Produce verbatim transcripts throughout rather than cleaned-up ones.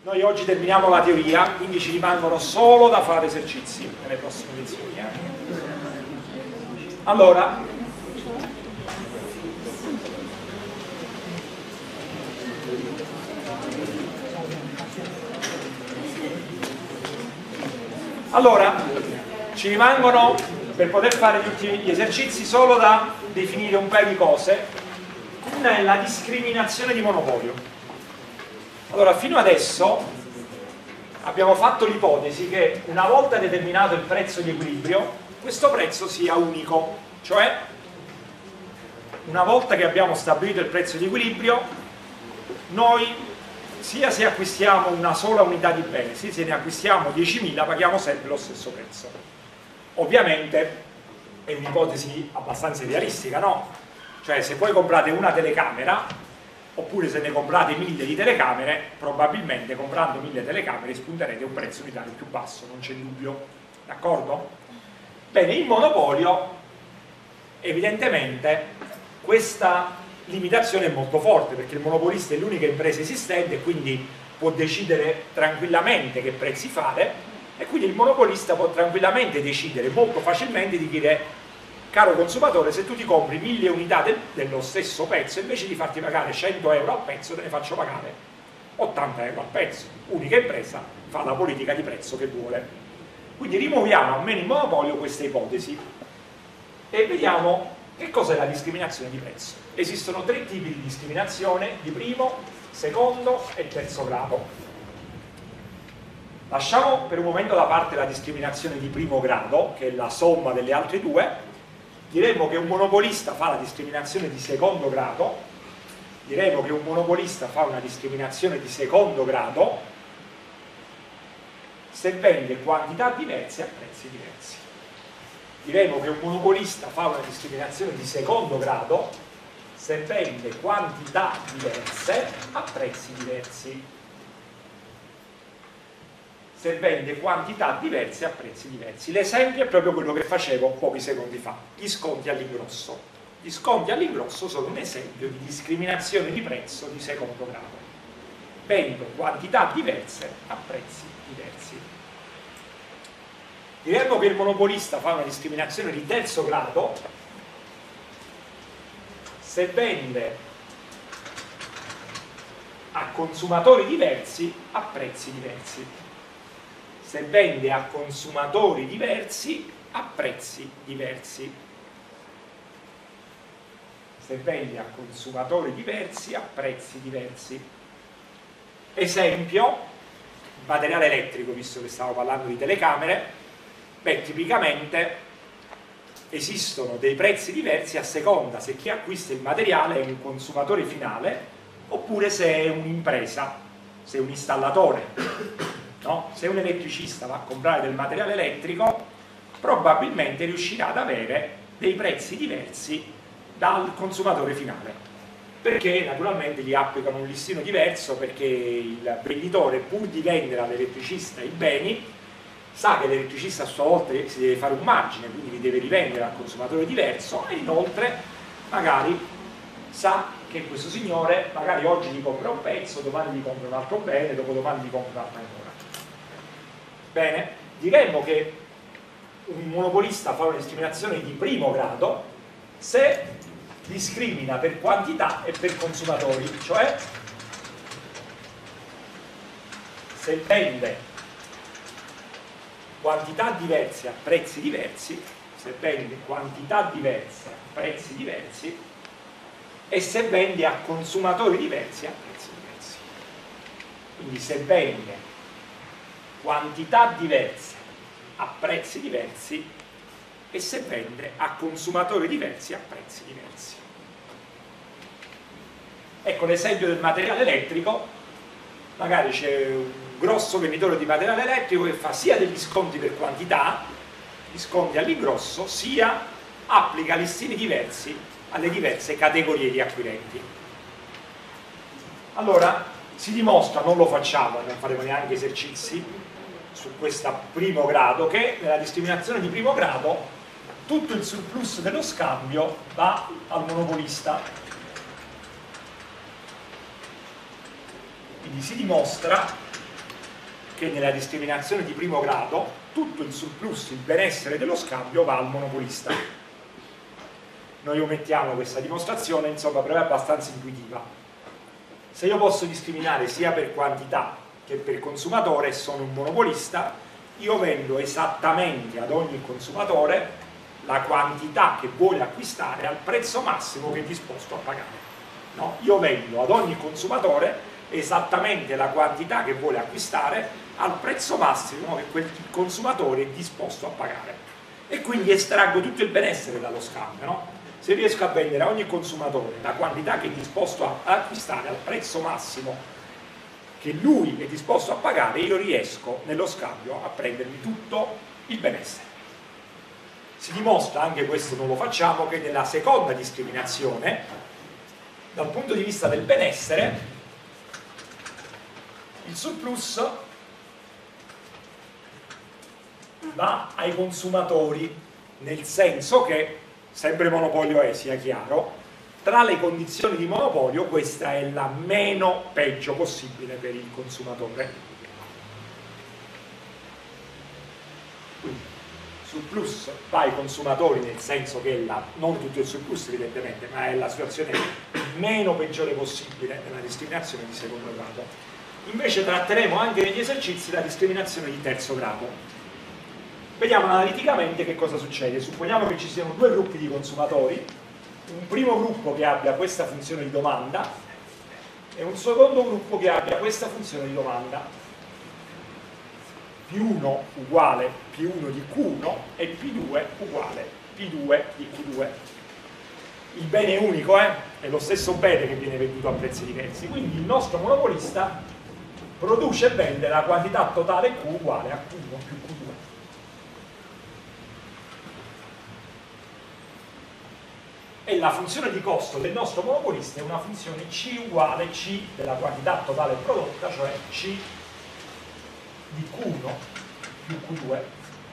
Noi oggi terminiamo la teoria, quindi ci rimangono solo da fare esercizi nelle prossime lezioni. Eh? Allora, allora ci rimangono, per poter fare gli ultimi gli esercizi, solo da definire un paio di cose. Una è la discriminazione di monopolio. Allora, fino adesso abbiamo fatto l'ipotesi che una volta determinato il prezzo di equilibrio, questo prezzo sia unico, cioè una volta che abbiamo stabilito il prezzo di equilibrio, noi sia se acquistiamo una sola unità di bene, sia se ne acquistiamo diecimila, paghiamo sempre lo stesso prezzo. Ovviamente è un'ipotesi abbastanza realistica, no? Cioè, se voi comprate una telecamera, oppure se ne comprate mille di telecamere, probabilmente comprando mille telecamere spunterete un prezzo unitario più basso, non c'è dubbio, d'accordo? Bene, il monopolio, evidentemente, questa limitazione è molto forte, perché il monopolista è l'unica impresa esistente e quindi può decidere tranquillamente che prezzi fare, e quindi il monopolista può tranquillamente decidere molto facilmente di dire: caro consumatore, se tu ti compri mille unità del, dello stesso pezzo, invece di farti pagare cento euro al pezzo, te ne faccio pagare ottanta euro al pezzo. Unica impresa, fa la politica di prezzo che vuole. Quindi rimuoviamo almeno in monopolio questa ipotesi e vediamo che cos'è la discriminazione di prezzo. Esistono tre tipi di discriminazione: di primo, secondo e terzo grado. Lasciamo per un momento da parte la discriminazione di primo grado, che è la somma delle altre due. Diremmo che un monopolista fa la discriminazione di secondo grado, diremmo che un monopolista fa una discriminazione di secondo grado se vende quantità diverse a prezzi diversi. Diremmo che un monopolista fa una discriminazione di secondo grado se vende quantità diverse a prezzi diversi. Se vende quantità diverse a prezzi diversi. L'esempio è proprio quello che facevo pochi secondi fa: gli sconti all'ingrosso. Gli sconti all'ingrosso sono un esempio di discriminazione di prezzo di secondo grado. Vendo quantità diverse a prezzi diversi. Diremmo che il monopolista fa una discriminazione di terzo grado se vende a consumatori diversi a prezzi diversi. Se vende a consumatori diversi a prezzi diversi. Se vende a consumatori diversi a prezzi diversi. Esempio, materiale elettrico, visto che stiamo parlando di telecamere. Beh, tipicamente esistono dei prezzi diversi a seconda se chi acquista il materiale è un consumatore finale oppure se è un'impresa, se è un installatore. No? Se un elettricista va a comprare del materiale elettrico, probabilmente riuscirà ad avere dei prezzi diversi dal consumatore finale, perché naturalmente gli applicano un listino diverso, perché il venditore, pur di vendere all'elettricista i beni, sa che l'elettricista a sua volta si deve fare un margine, quindi li deve rivendere al consumatore diverso, e inoltre magari sa che questo signore magari oggi gli compra un pezzo, domani gli compra un altro bene, dopodomani gli compra un'altra ancora. Bene, diremmo che un monopolista fa una discriminazione di primo grado se discrimina per quantità e per consumatori, cioè se vende quantità diverse a prezzi diversi, se vende quantità diverse a prezzi diversi e se vende a consumatori diversi a prezzi diversi. Quindi se vende quantità diverse a prezzi diversi e se vende a consumatori diversi a prezzi diversi. Ecco l'esempio del materiale elettrico. Magari c'è un grosso venditore di materiale elettrico che fa sia degli sconti per quantità, gli sconti all'ingrosso, sia applica listini diversi alle diverse categorie di acquirenti. Allora si dimostra, non lo facciamo, non faremo neanche esercizi su questo primo grado, che nella discriminazione di primo grado tutto il surplus dello scambio va al monopolista. Quindi si dimostra che nella discriminazione di primo grado tutto il surplus, il benessere dello scambio va al monopolista. Noi omettiamo questa dimostrazione, insomma, però è abbastanza intuitiva. Se io posso discriminare sia per quantità che per consumatore e sono un monopolista, io vendo esattamente ad ogni consumatore la quantità che vuole acquistare al prezzo massimo che è disposto a pagare. No? Io vendo ad ogni consumatore esattamente la quantità che vuole acquistare al prezzo massimo che quel consumatore è disposto a pagare, e quindi estraggo tutto il benessere dallo scambio, no? Se riesco a vendere a ogni consumatore la quantità che è disposto a acquistare al prezzo massimo che lui è disposto a pagare, io riesco nello scambio a prendermi tutto il benessere. Si dimostra, anche questo non lo facciamo, che nella seconda discriminazione, dal punto di vista del benessere, il surplus va ai consumatori, nel senso che, sempre monopolio è, sia chiaro, tra le condizioni di monopolio questa è la meno peggio possibile per il consumatore. Quindi surplus va ai consumatori, nel senso che è la, non tutto il surplus evidentemente, ma è la situazione meno peggiore possibile nella discriminazione di secondo grado. Invece tratteremo anche negli esercizi la discriminazione di terzo grado. Vediamo analiticamente che cosa succede. Supponiamo che ci siano due gruppi di consumatori, un primo gruppo che abbia questa funzione di domanda e un secondo gruppo che abbia questa funzione di domanda. P uno uguale P uno di Q uno e P due uguale P due di Q due. Il bene è unico, eh? È lo stesso bene che viene venduto a prezzi diversi, quindi il nostro monopolista produce e vende la quantità totale Q uguale a Q uno più Q due. E la funzione di costo del nostro monopolista è una funzione C uguale C della quantità totale prodotta, cioè C di Q uno più Q due.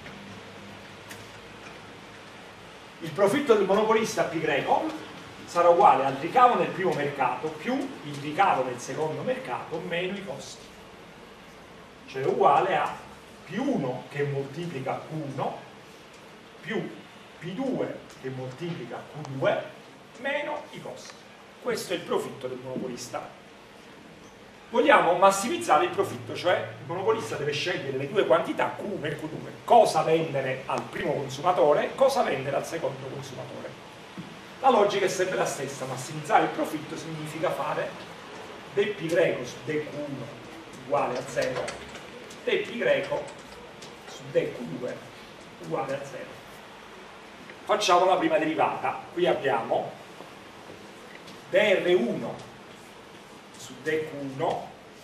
Il profitto del monopolista P greco sarà uguale al ricavo nel primo mercato più il ricavo nel secondo mercato meno i costi, cioè uguale a P uno che moltiplica Q uno più P due che moltiplica Q due meno i costi. Questo è il profitto del monopolista. Vogliamo massimizzare il profitto, cioè il monopolista deve scegliere le due quantità Q uno e Q due, cosa vendere al primo consumatore e cosa vendere al secondo consumatore. La logica è sempre la stessa: massimizzare il profitto significa fare dP greco su dQ uno uguale a zero, dP greco su dQ due uguale a zero. Facciamo la prima derivata. Qui abbiamo dR uno su dQ uno,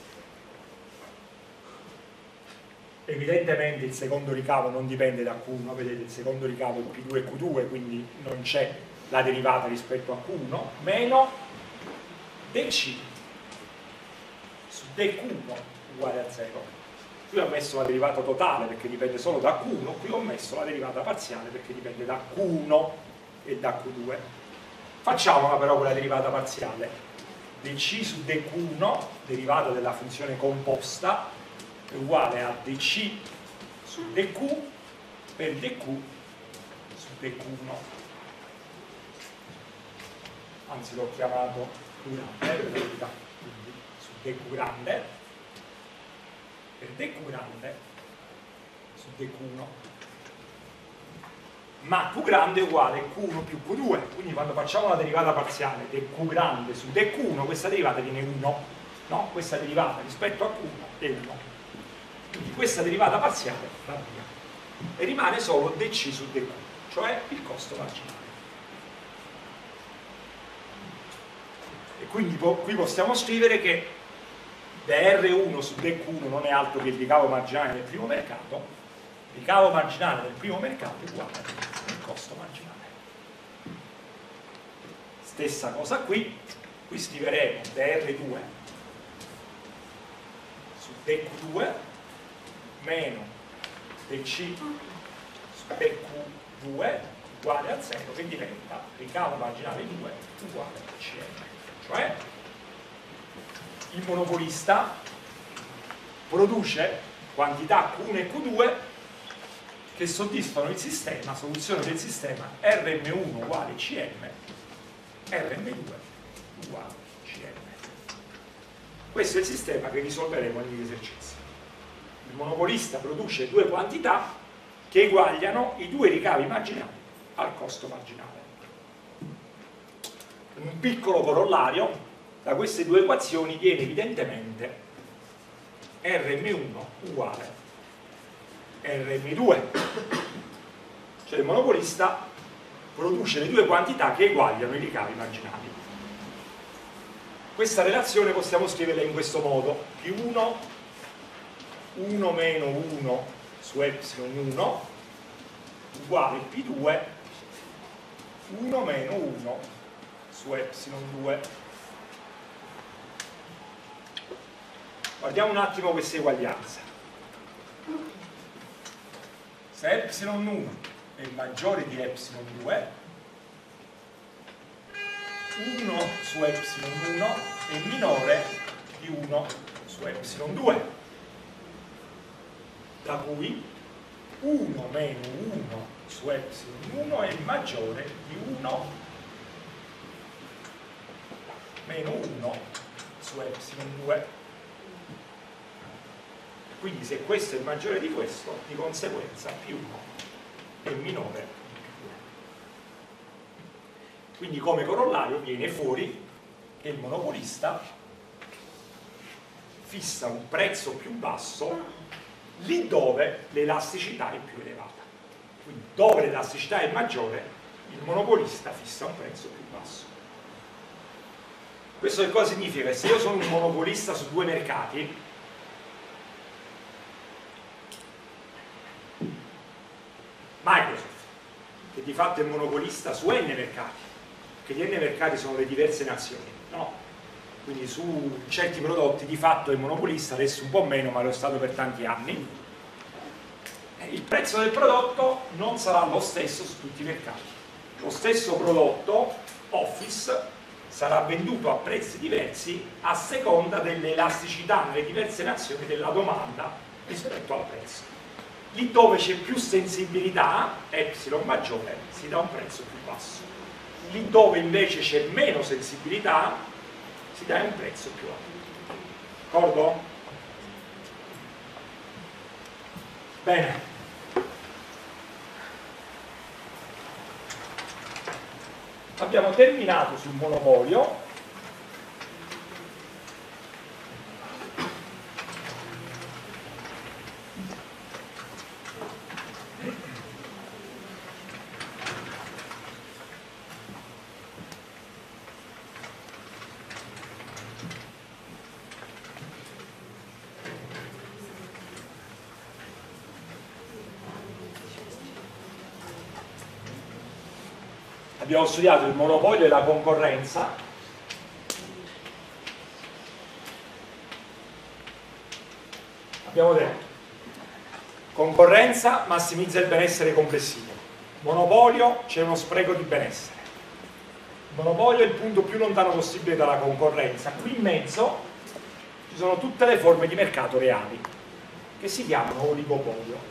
evidentemente il secondo ricavo non dipende da Q uno, vedete il secondo ricavo è P due Q due, quindi non c'è la derivata rispetto a Q uno, meno dC su dQ uno uguale a zero. Qui ho messo la derivata totale perché dipende solo da Q uno, qui ho messo la derivata parziale perché dipende da Q uno e da Q due. Facciamola però con la derivata parziale. dC su dQ uno, derivata della funzione composta, è uguale a dC su dQ per dQ su dQ uno. Anzi, l'ho chiamato grande, per verità, quindi su dQ grande per dQ grande su dQ uno, ma Q grande è uguale a Q uno più Q due, quindi quando facciamo la derivata parziale dQ grande su dQ uno, questa derivata viene uno, no? Questa derivata rispetto a Q uno è uno, quindi questa derivata parziale va via e rimane solo dC su dQ, cioè il costo marginale. E quindi po qui possiamo scrivere che dR uno su dQ uno non è altro che il ricavo marginale del primo mercato. Il ricavo marginale del primo mercato è uguale al costo marginale. Stessa cosa qui, qui scriveremo dR due su dQ due meno dC su dQ due uguale a zero, che diventa ricavo marginale due uguale a C M. Cioè il monopolista produce quantità Q uno e Q due che soddisfano il sistema, soluzione del sistema R M uno uguale C M, R M due uguale C M. Questo è il sistema che risolveremo negli esercizi. Il monopolista produce due quantità che eguagliano i due ricavi marginali al costo marginale. Un piccolo corollario da queste due equazioni viene evidentemente R M uno uguale R M due, cioè il monopolista produce le due quantità che eguagliano i ricavi marginali. Questa relazione possiamo scriverla in questo modo: P uno, uno meno uno su epsilon uno uguale P due, uno meno uno su epsilon due. Guardiamo un attimo questa eguaglianza. Se epsilon uno è maggiore di epsilon due, uno su epsilon uno è minore di uno su epsilon due, da cui uno meno uno su epsilon uno è maggiore di uno meno uno su epsilon due. Quindi se questo è maggiore di questo, di conseguenza P uno è minore di P due. Quindi come corollario viene fuori che il monopolista fissa un prezzo più basso lì dove l'elasticità è più elevata. Quindi dove l'elasticità è maggiore, il monopolista fissa un prezzo più basso. Questo che cosa significa? Se io sono un monopolista su due mercati, Microsoft, che di fatto è monopolista su n mercati, che gli n mercati sono le diverse nazioni, no? Quindi su certi prodotti di fatto è monopolista, adesso un po' meno, ma lo è stato per tanti anni. Il prezzo del prodotto non sarà lo stesso su tutti i mercati. Lo stesso prodotto Office sarà venduto a prezzi diversi a seconda dell'elasticità nelle diverse nazioni della domanda rispetto al prezzo. Lì dove c'è più sensibilità, epsilon maggiore, si dà un prezzo più basso. Lì dove invece c'è meno sensibilità, si dà un prezzo più alto. D'accordo? Bene. Abbiamo terminato sul monopolio. Abbiamo studiato il monopolio e la concorrenza. Abbiamo detto concorrenza massimizza il benessere complessivo, monopolio c'è uno spreco di benessere. Il monopolio è il punto più lontano possibile dalla concorrenza. Qui in mezzo ci sono tutte le forme di mercato reali che si chiamano oligopolio.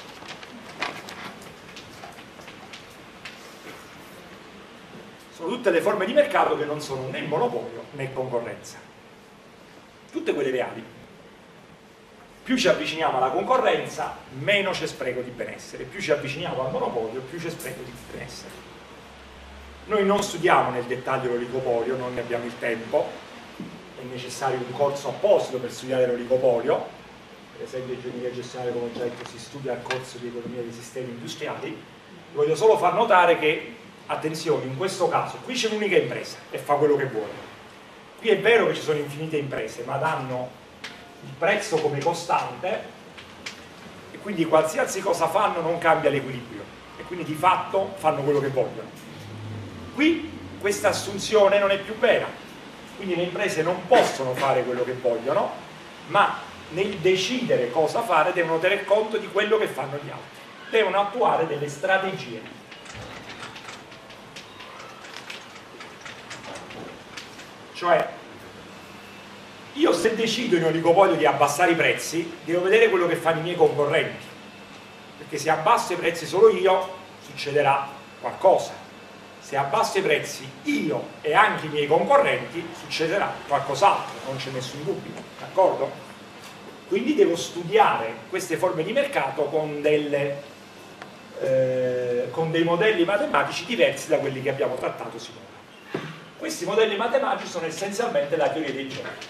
Sono tutte le forme di mercato che non sono né monopolio né concorrenza, tutte quelle reali. Più ci avviciniamo alla concorrenza, meno c'è spreco di benessere, più ci avviciniamo al monopolio, più c'è spreco di benessere. Noi non studiamo nel dettaglio l'oligopolio, non ne abbiamo il tempo, è necessario un corso apposito per studiare l'oligopolio, per esempio ingegneria gestionale, come ho già detto, si studia al corso di economia dei sistemi industriali. Voglio solo far notare che, attenzione, in questo caso qui c'è un'unica impresa e fa quello che vuole. Qui è vero che ci sono infinite imprese, ma danno il prezzo come costante e quindi qualsiasi cosa fanno non cambia l'equilibrio e quindi di fatto fanno quello che vogliono. Qui questa assunzione non è più vera, quindi le imprese non possono fare quello che vogliono, ma nel decidere cosa fare devono tener conto di quello che fanno gli altri, devono attuare delle strategie. Cioè io se decido in oligopolio di abbassare i prezzi, devo vedere quello che fanno i miei concorrenti, perché se abbasso i prezzi solo io, succederà qualcosa. Se abbasso i prezzi io e anche i miei concorrenti, succederà qualcos'altro, non c'è nessun dubbio, d'accordo? Quindi devo studiare queste forme di mercato con, delle, eh, con dei modelli matematici diversi da quelli che abbiamo trattato sinora. Questi modelli matematici sono essenzialmente la teoria dei giochi.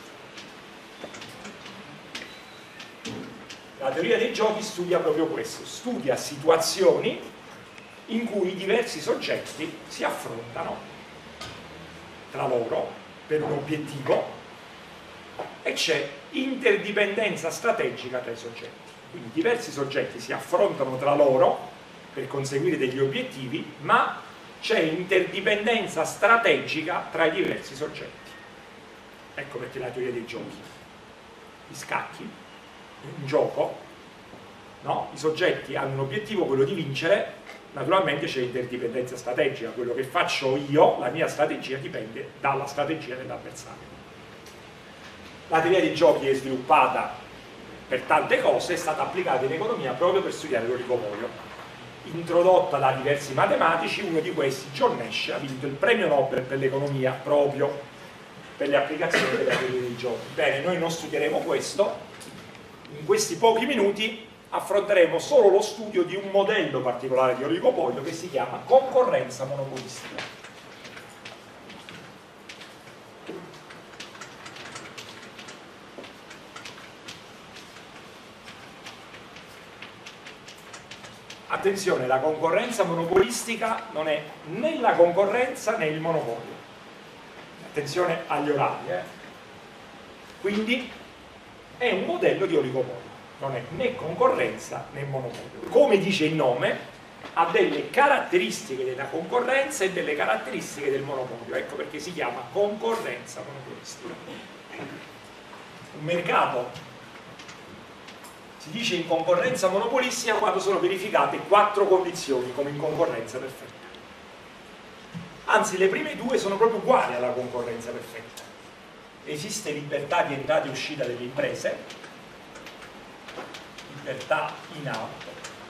La teoria dei giochi studia proprio questo, studia situazioni in cui diversi soggetti si affrontano tra loro per un obiettivo e c'è interdipendenza strategica tra i soggetti. Quindi diversi soggetti si affrontano tra loro per conseguire degli obiettivi, ma c'è interdipendenza strategica tra i diversi soggetti. Ecco perché la teoria dei giochi. Gli scacchi, un gioco, no? I soggetti hanno un obiettivo, quello di vincere. Naturalmente c'è interdipendenza strategica, quello che faccio io, la mia strategia dipende dalla strategia dell'avversario. La teoria dei giochi è sviluppata per tante cose, è stata applicata in economia proprio per studiare l'oligopolio. Introdotta da diversi matematici, uno di questi, John Nash, ha vinto il premio Nobel per l'economia proprio per le applicazioni della teoria dei giochi. Bene, noi non studieremo questo, in questi pochi minuti affronteremo solo lo studio di un modello particolare di oligopolio che si chiama concorrenza monopolistica. Attenzione, la concorrenza monopolistica non è né la concorrenza né il monopolio. Attenzione agli orari, eh? Quindi è un modello di oligopolio. Non è né concorrenza né monopolio. Come dice il nome, ha delle caratteristiche della concorrenza e delle caratteristiche del monopolio. Ecco perché si chiama concorrenza monopolistica. Un mercato si dice in concorrenza monopolistica quando sono verificate quattro condizioni, come in concorrenza perfetta. Anzi, le prime due sono proprio uguali alla concorrenza perfetta. Esiste libertà di entrata e uscita delle imprese, libertà in out,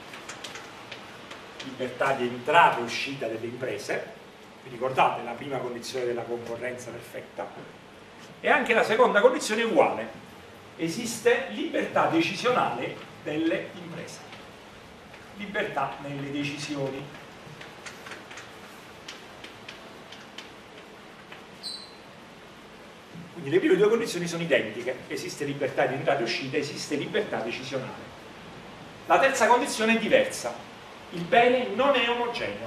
libertà di entrata e uscita delle imprese, vi ricordate la prima condizione della concorrenza perfetta, e anche la seconda condizione è uguale, esiste libertà decisionale delle imprese, libertà nelle decisioni. Quindi le prime due condizioni sono identiche, esiste libertà di entrata e uscita, esiste libertà decisionale. La terza condizione è diversa, il bene non è omogeneo.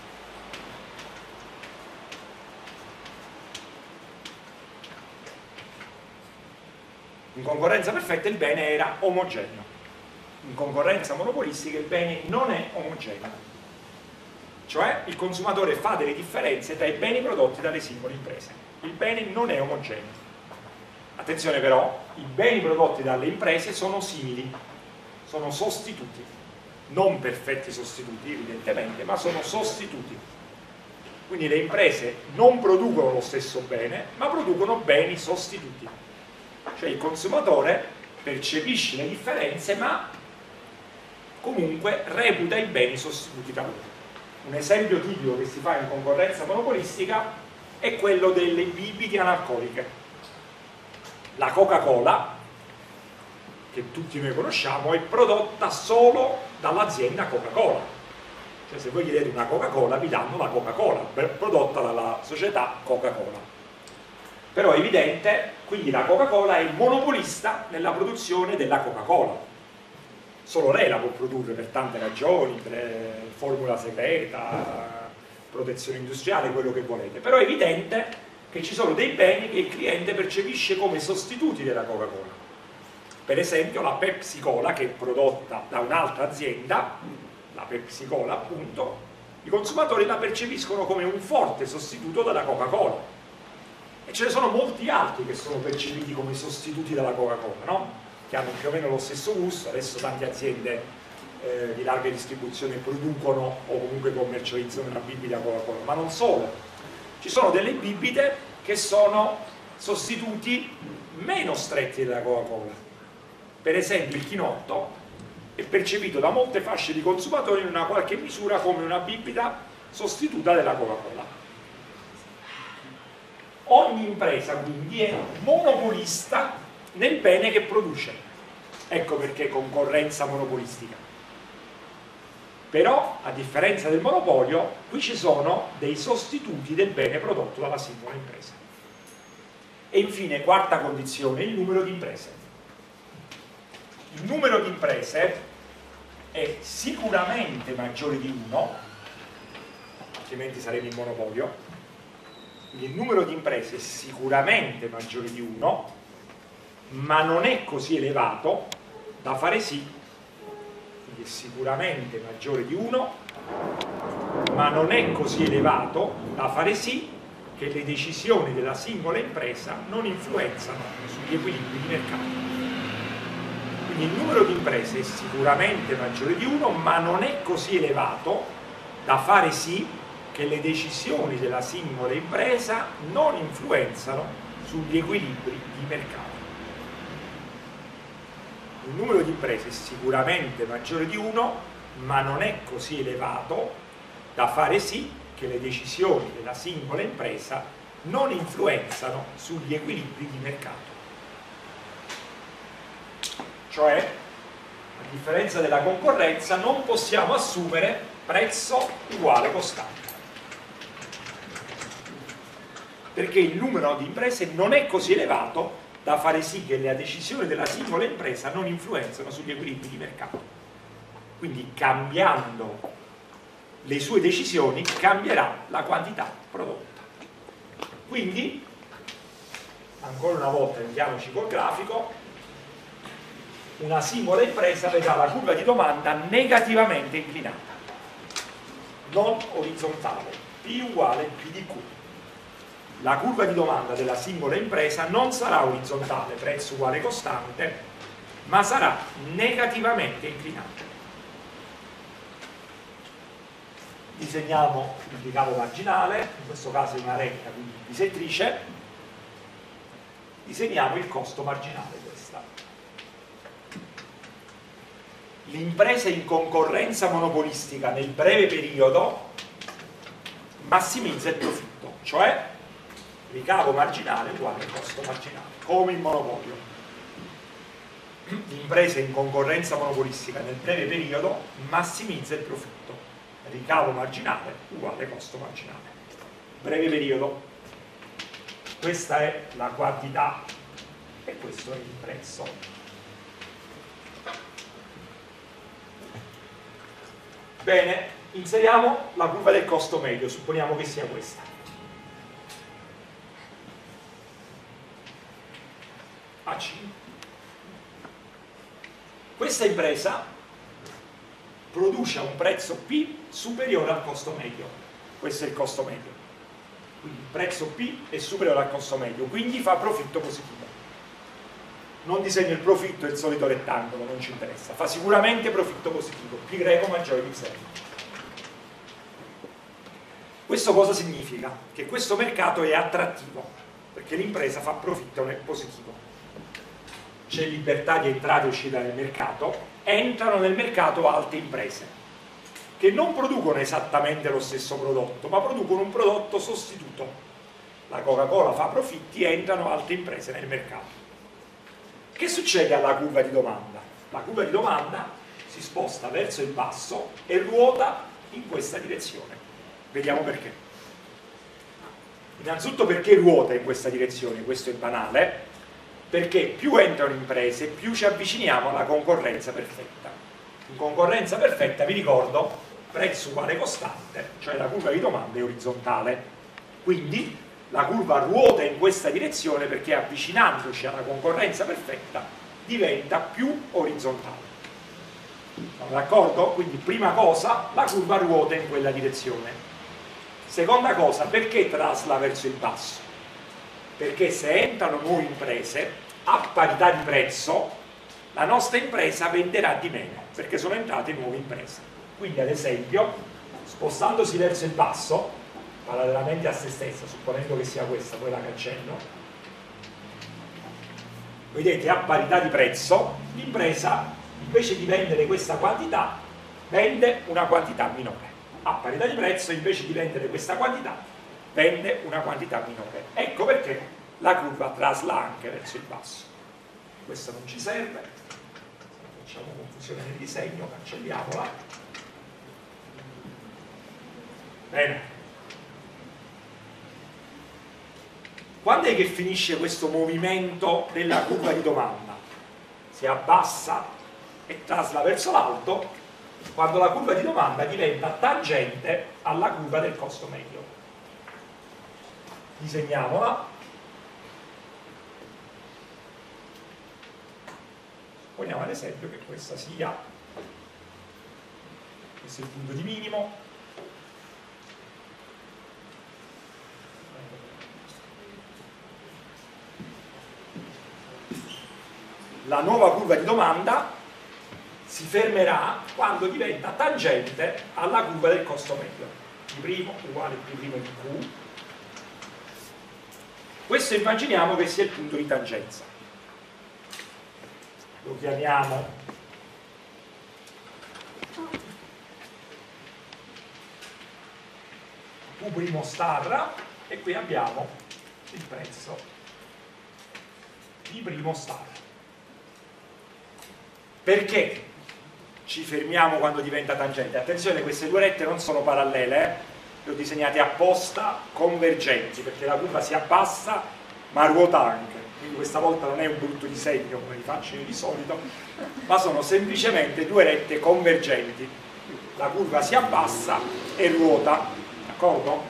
In concorrenza perfetta il bene era omogeneo, in concorrenza monopolistica il bene non è omogeneo, cioè il consumatore fa delle differenze tra i beni prodotti dalle singole imprese, il bene non è omogeneo. Attenzione però, i beni prodotti dalle imprese sono simili, sono sostituti, non perfetti sostituti evidentemente, ma sono sostituti. Quindi le imprese non producono lo stesso bene, ma producono beni sostituti. Cioè il consumatore percepisce le differenze, ma comunque reputa i beni sostituti da loro. Un esempio tipico che si fa in concorrenza monopolistica è quello delle bibite analcoliche. La Coca-Cola, che tutti noi conosciamo, è prodotta solo dall'azienda Coca-Cola. Cioè se voi chiedete una Coca-Cola vi danno la Coca-Cola, prodotta dalla società Coca-Cola. Però è evidente, quindi la Coca-Cola è monopolista nella produzione della Coca-Cola. Solo lei la può produrre per tante ragioni, per formula segreta, protezione industriale, quello che volete. Però è evidente che ci sono dei beni che il cliente percepisce come sostituti della Coca-Cola. Per esempio la Pepsi Cola, che è prodotta da un'altra azienda, la Pepsi Cola appunto, i consumatori la percepiscono come un forte sostituto della Coca-Cola. E ce ne sono molti altri che sono percepiti come sostituti della Coca-Cola, no? Che hanno più o meno lo stesso gusto. Adesso tante aziende eh, di larga distribuzione producono o comunque commercializzano una bibita Coca-Cola, ma non solo. Ci sono delle bibite che sono sostituti meno stretti della Coca-Cola. Per esempio il chinotto è percepito da molte fasce di consumatori in una qualche misura come una bibita sostituta della Coca-Cola. Ogni impresa quindi è monopolista nel bene che produce. Ecco perché concorrenza monopolistica. Però, a differenza del monopolio, qui ci sono dei sostituti del bene prodotto dalla singola impresa. E infine, quarta condizione, il numero di imprese. Il numero di imprese è sicuramente maggiore di uno, altrimenti sarebbe in monopolio. Quindi il numero di imprese è sicuramente maggiore di uno, ma non è così elevato da fare sì, quindi è sicuramente maggiore di uno, ma non è così elevato da fare sì che le decisioni della singola impresa non influenzano sugli equilibri di mercato. Quindi il numero di imprese è sicuramente maggiore di uno, ma non è così elevato da fare sì che le decisioni della singola impresa non influenzano sugli equilibri di mercato. Il numero di imprese è sicuramente maggiore di uno, ma non è così elevato da fare sì che le decisioni della singola impresa non influenzano sugli equilibri di mercato. Cioè, a differenza della concorrenza, non possiamo assumere prezzo uguale costante. Perché il numero di imprese non è così elevato da fare sì che le decisioni della singola impresa non influenzano sugli equilibri di mercato. Quindi cambiando le sue decisioni cambierà la quantità prodotta. Quindi, ancora una volta vediamoci col grafico, una singola impresa vedrà la curva di domanda negativamente inclinata, non orizzontale, P uguale P di Q. La curva di domanda della singola impresa non sarà orizzontale, prezzo uguale costante, ma sarà negativamente inclinata. Disegniamo il ricavo marginale, in questo caso è una retta, quindi bisettrice. Disegniamo il costo marginale questa. L'impresa in concorrenza monopolistica nel breve periodo massimizza il profitto, cioè ricavo marginale uguale costo marginale, come il monopolio. L'impresa in concorrenza monopolistica nel breve periodo massimizza il profitto, ricavo marginale uguale costo marginale. Breve periodo, questa è la quantità e questo è il prezzo. Bene, inseriamo la curva del costo medio, supponiamo che sia questa. A C. Questa impresa produce a un prezzo P superiore al costo medio. Questo è il costo medio. Quindi il prezzo P è superiore al costo medio, quindi fa profitto positivo. Non disegno il profitto, è il solito rettangolo, non ci interessa. Fa sicuramente profitto positivo, pi greco maggiore di zero. Questo cosa significa? Che questo mercato è attrattivo, perché l'impresa fa profitto positivo. C'è libertà di entrata e uscita nel mercato, entrano nel mercato alte imprese che non producono esattamente lo stesso prodotto, ma producono un prodotto sostituto. La Coca-Cola fa profitti, entrano alte imprese nel mercato. Che succede alla curva di domanda? La curva di domanda si sposta verso il basso e ruota in questa direzione. Vediamo perché. Innanzitutto perché ruota in questa direzione, questo è banale, perché più entrano imprese, più ci avviciniamo alla concorrenza perfetta. In concorrenza perfetta, vi ricordo, prezzo uguale costante, cioè la curva di domanda è orizzontale. Quindi la curva ruota in questa direzione perché avvicinandoci alla concorrenza perfetta diventa più orizzontale. Siamo d'accordo? Quindi prima cosa, la curva ruota in quella direzione. Seconda cosa, perché trasla verso il basso? Perché se entrano nuove imprese, a parità di prezzo, la nostra impresa venderà di meno, perché sono entrate nuove imprese. Quindi ad esempio, spostandosi verso il basso, parallelamente a se stessa, supponendo che sia questa, poi la cancello, vedete, a parità di prezzo l'impresa invece di vendere questa quantità vende una quantità minore, a parità di prezzo invece di vendere questa quantità vende una quantità minore. Ecco perché la curva trasla anche verso il basso. Questo non ci serve, facciamo confusione nel disegno, cancelliamola. Bene, quando è che finisce questo movimento della curva di domanda? Si abbassa e trasla verso l'alto quando la curva di domanda diventa tangente alla curva del costo medio. Disegniamola. Supponiamo ad esempio che questa sia, questo è il punto di minimo, la nuova curva di domanda si fermerà quando diventa tangente alla curva del costo medio, P' uguale P' di Q. Questo immaginiamo che sia il punto di tangenza, lo chiamiamo Q' star e qui abbiamo il prezzo di primo star. Perché ci fermiamo quando diventa tangente? Attenzione, queste due rette non sono parallele, eh? Le ho disegnate apposta convergenti, perché la curva si abbassa ma ruota anche, quindi questa volta non è un brutto disegno come li faccio io di solito, ma sono semplicemente due rette convergenti. La curva si abbassa e ruota, d'accordo?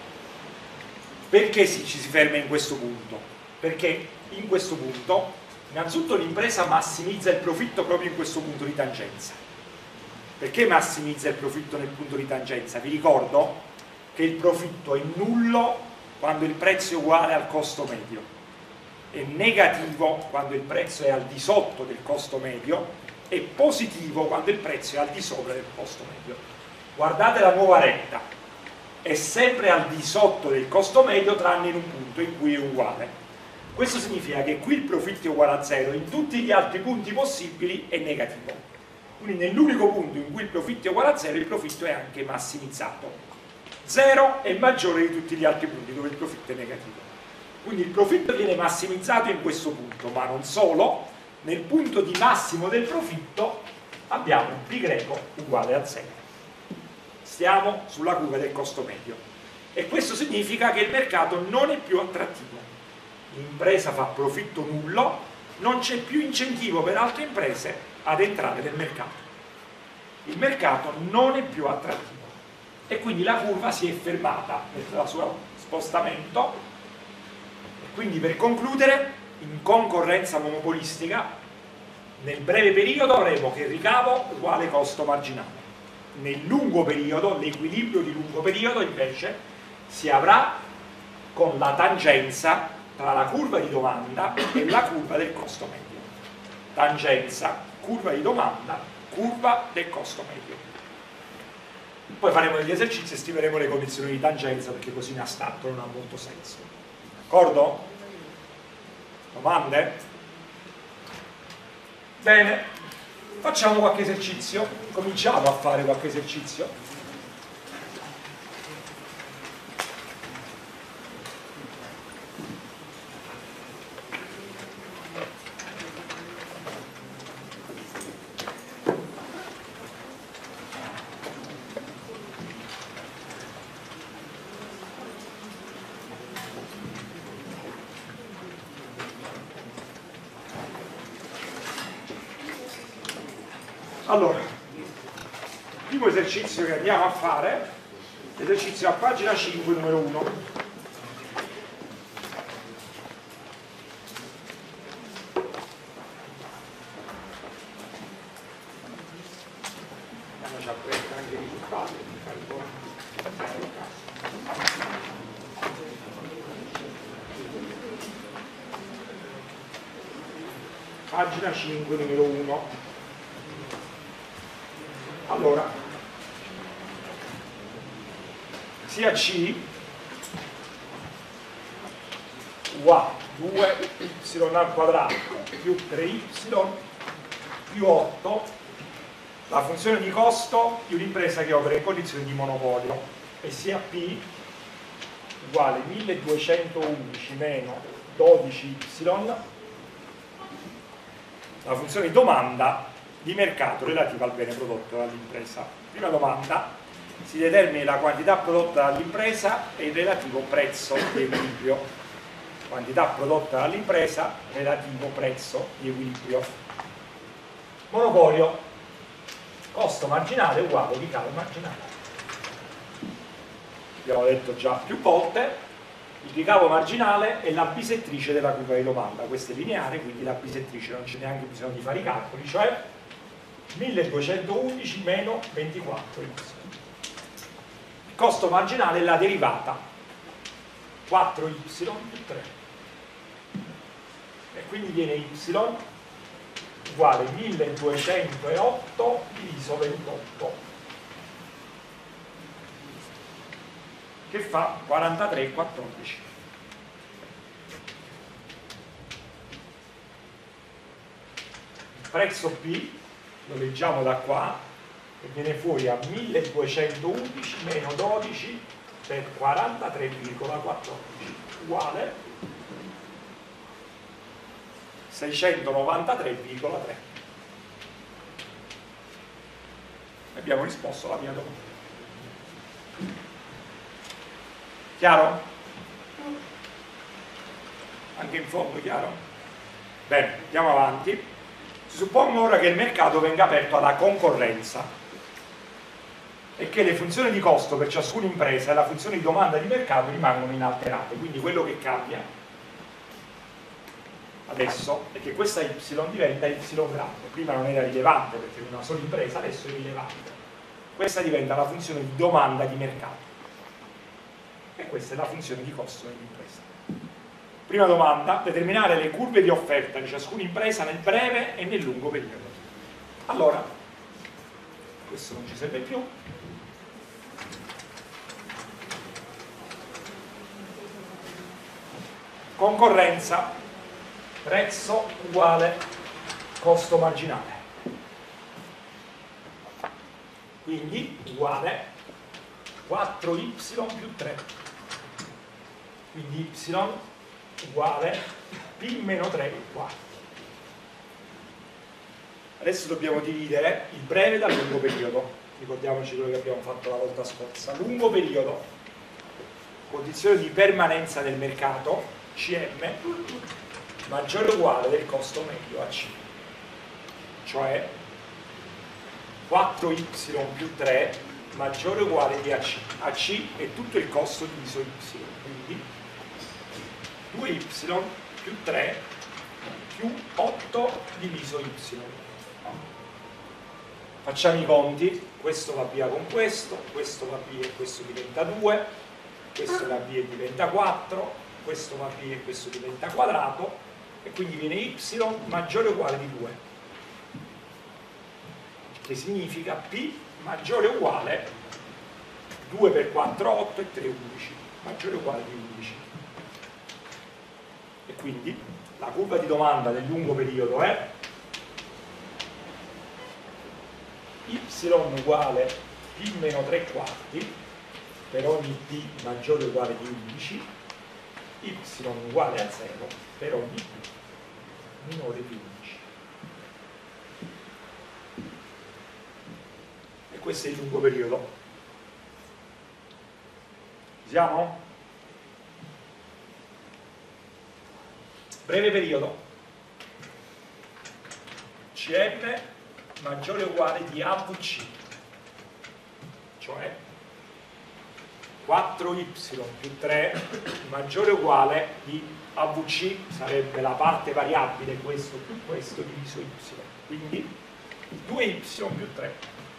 Perché si, ci si ferma in questo punto? Perché in questo punto innanzitutto l'impresa massimizza il profitto proprio in questo punto di tangenza. Perché massimizza il profitto nel punto di tangenza? Vi ricordo che il profitto è nullo quando il prezzo è uguale al costo medio, è negativo quando il prezzo è al di sotto del costo medio, è positivo quando il prezzo è al di sopra del costo medio. Guardate la nuova retta, è sempre al di sotto del costo medio tranne in un punto in cui è uguale. Questo significa che qui il profitto è uguale a zero, in tutti gli altri punti possibili è negativo. Quindi nell'unico punto in cui il profitto è uguale a zero, il profitto è anche massimizzato. zero è maggiore di tutti gli altri punti dove il profitto è negativo. Quindi il profitto viene massimizzato in questo punto, ma non solo, nel punto di massimo del profitto abbiamo π uguale a zero. Stiamo sulla curva del costo medio. E questo significa che il mercato non è più attrattivo. L'impresa fa profitto nullo, non c'è più incentivo per altre imprese ad entrare nel mercato. Il mercato non è più attrattivo e quindi la curva si è fermata nel suo spostamento. E quindi, per concludere, in concorrenza monopolistica nel breve periodo avremo che il ricavo uguale costo marginale. Nel lungo periodo, l'equilibrio di lungo periodo invece si avrà con la tangenza tra la curva di domanda e la curva del costo medio. Tangenza, curva di domanda, curva del costo medio. Poi faremo degli esercizi e scriveremo le condizioni di tangenza, perché così in astratto non ha molto senso. D'accordo? Domande? Bene, facciamo qualche esercizio. Cominciamo a fare qualche esercizio. Allora, il primo esercizio che andiamo a fare, l'esercizio a pagina cinque, numero uno. Andiamoci a prendere anche i risultati. Pagina cinque, numero uno. Allora, sia C uguale due y al quadrato più tre y più otto, la funzione di costo di un'impresa che opera in condizioni di monopolio, e sia P uguale milleduecentoundici meno dodici y, la funzione di domanda di mercato relativa al bene prodotto dall'impresa. Prima domanda: si determina la quantità prodotta dall'impresa e il relativo prezzo di equilibrio. Quantità prodotta dall'impresa, relativo prezzo di equilibrio. Monopolio: costo marginale uguale ricavo marginale. Abbiamo detto già più volte, il ricavo marginale è la bisettrice della curva di domanda. Questa è lineare, quindi la bisettrice non c'è neanche bisogno di fare i calcoli, cioè milleduecentoundici meno ventiquattro y. Il costo marginale è la derivata, quattro y più tre, e quindi viene y uguale milleduecentootto diviso ventotto, che fa quarantatré virgola quattordici. Il prezzo P lo leggiamo da qua e viene fuori a milleduecentoundici meno dodici per quarantatré virgola quattordici uguale seicentonovantatré virgola tre. Abbiamo risposto alla mia domanda. Chiaro? Anche in fondo chiaro? Bene, andiamo avanti. Si suppone ora che il mercato venga aperto alla concorrenza e che le funzioni di costo per ciascuna impresa e la funzione di domanda di mercato rimangono inalterate. Quindi quello che cambia adesso è che questa y diventa y grande. Prima non era rilevante perché era una sola impresa, adesso è rilevante. Questa diventa la funzione di domanda di mercato e questa è la funzione di costo dell'impresa. Prima domanda: determinare le curve di offerta di ciascuna impresa nel breve e nel lungo periodo. Allora, questo non ci serve più. Concorrenza: prezzo uguale costo marginale, quindi uguale quattro y più tre, quindi y uguale P meno tre quarti. Adesso dobbiamo dividere il breve dal lungo periodo. Ricordiamoci quello che abbiamo fatto la volta scorsa. Lungo periodo, condizione di permanenza del mercato, C M, maggiore o uguale del costo medio A C, cioè quattro y più tre maggiore o uguale di A C. A C è tutto il costo diviso y, quindi due y più tre più otto diviso y. Facciamo i conti: questo va via con questo, questo va via e questo diventa due, questo va via e diventa quattro, questo va via e questo diventa quadrato, e quindi viene y maggiore o uguale di due, che significa P maggiore o uguale due per quattro, otto e tre, undici, maggiore o uguale di undici. E quindi la curva di domanda del lungo periodo è y uguale P meno tre quarti per ogni P maggiore o uguale di undici, y uguale a zero per ogni P minore di undici. E questo è il lungo periodo. Ci siamo? Breve periodo, C M maggiore o uguale di A V C, cioè quattro y più tre maggiore o uguale di A V C, sarebbe la parte variabile questo più questo diviso y, quindi due y più tre.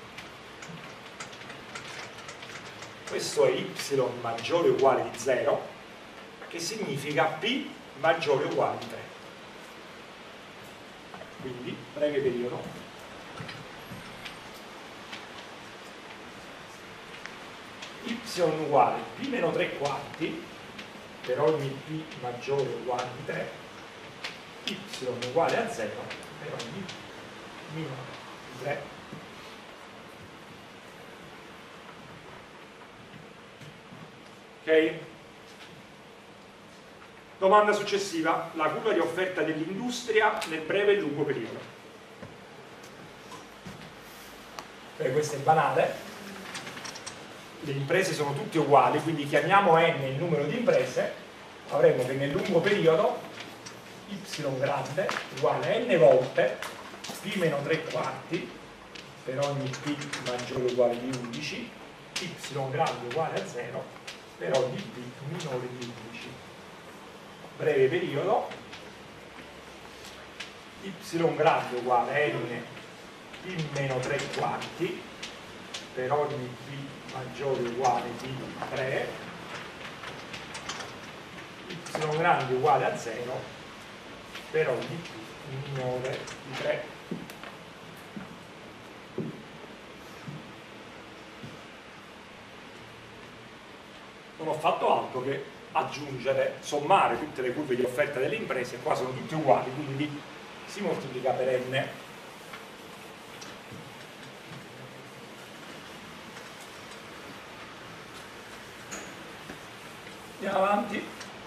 Questo è y maggiore o uguale di zero, che significa P maggiore o uguale di tre. Quindi breve periodo, y uguale P meno tre quarti per ogni P maggiore o uguale di tre, y uguale a zero per ogni minimo tre. Ok? Domanda successiva, la curva di offerta dell'industria nel breve e lungo periodo. Beh, questo è banale, le imprese sono tutte uguali, quindi chiamiamo n il numero di imprese, avremo che nel lungo periodo y grande uguale n volte p meno tre quarti per ogni p maggiore o uguale di undici, y grande uguale a zero per ogni p minore di undici. Breve periodo, y grande uguale n p meno tre quarti per ogni p maggiore o uguale di tre, y grande uguale a zero per ogni p minore di tre. Non ho fatto altro che aggiungere, sommare tutte le curve di offerta delle imprese, qua sono tutte uguali, quindi si moltiplica per n. Andiamo avanti.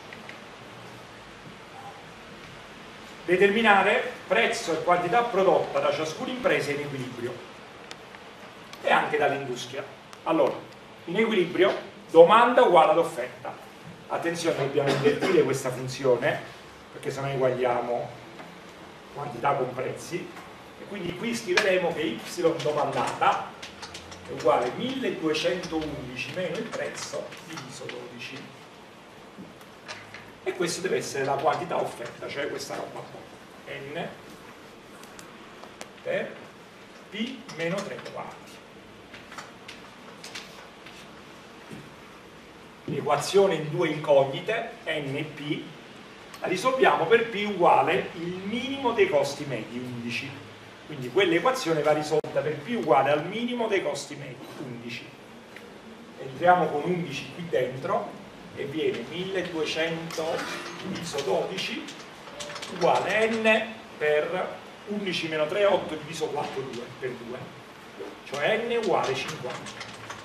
Determinare prezzo e quantità prodotta da ciascuna impresa in equilibrio e anche dall'industria. Allora, in equilibrio, domanda uguale ad offerta. Attenzione, dobbiamo invertire questa funzione perché se no eguagliamo quantità con prezzi, e quindi qui scriveremo che y domandata è uguale a milleduecentoundici meno il prezzo diviso dodici, e questo deve essere la quantità offerta, cioè questa roba qua, n per p meno tre quarti. L'equazione in due incognite, n e p, la risolviamo per p uguale il minimo dei costi medi, undici. Quindi quell'equazione va risolta per p uguale al minimo dei costi medi, undici. Entriamo con undici qui dentro e viene milleduecento diviso dodici uguale n per undici meno tre, otto diviso quattro, due per due, cioè n uguale cinquanta.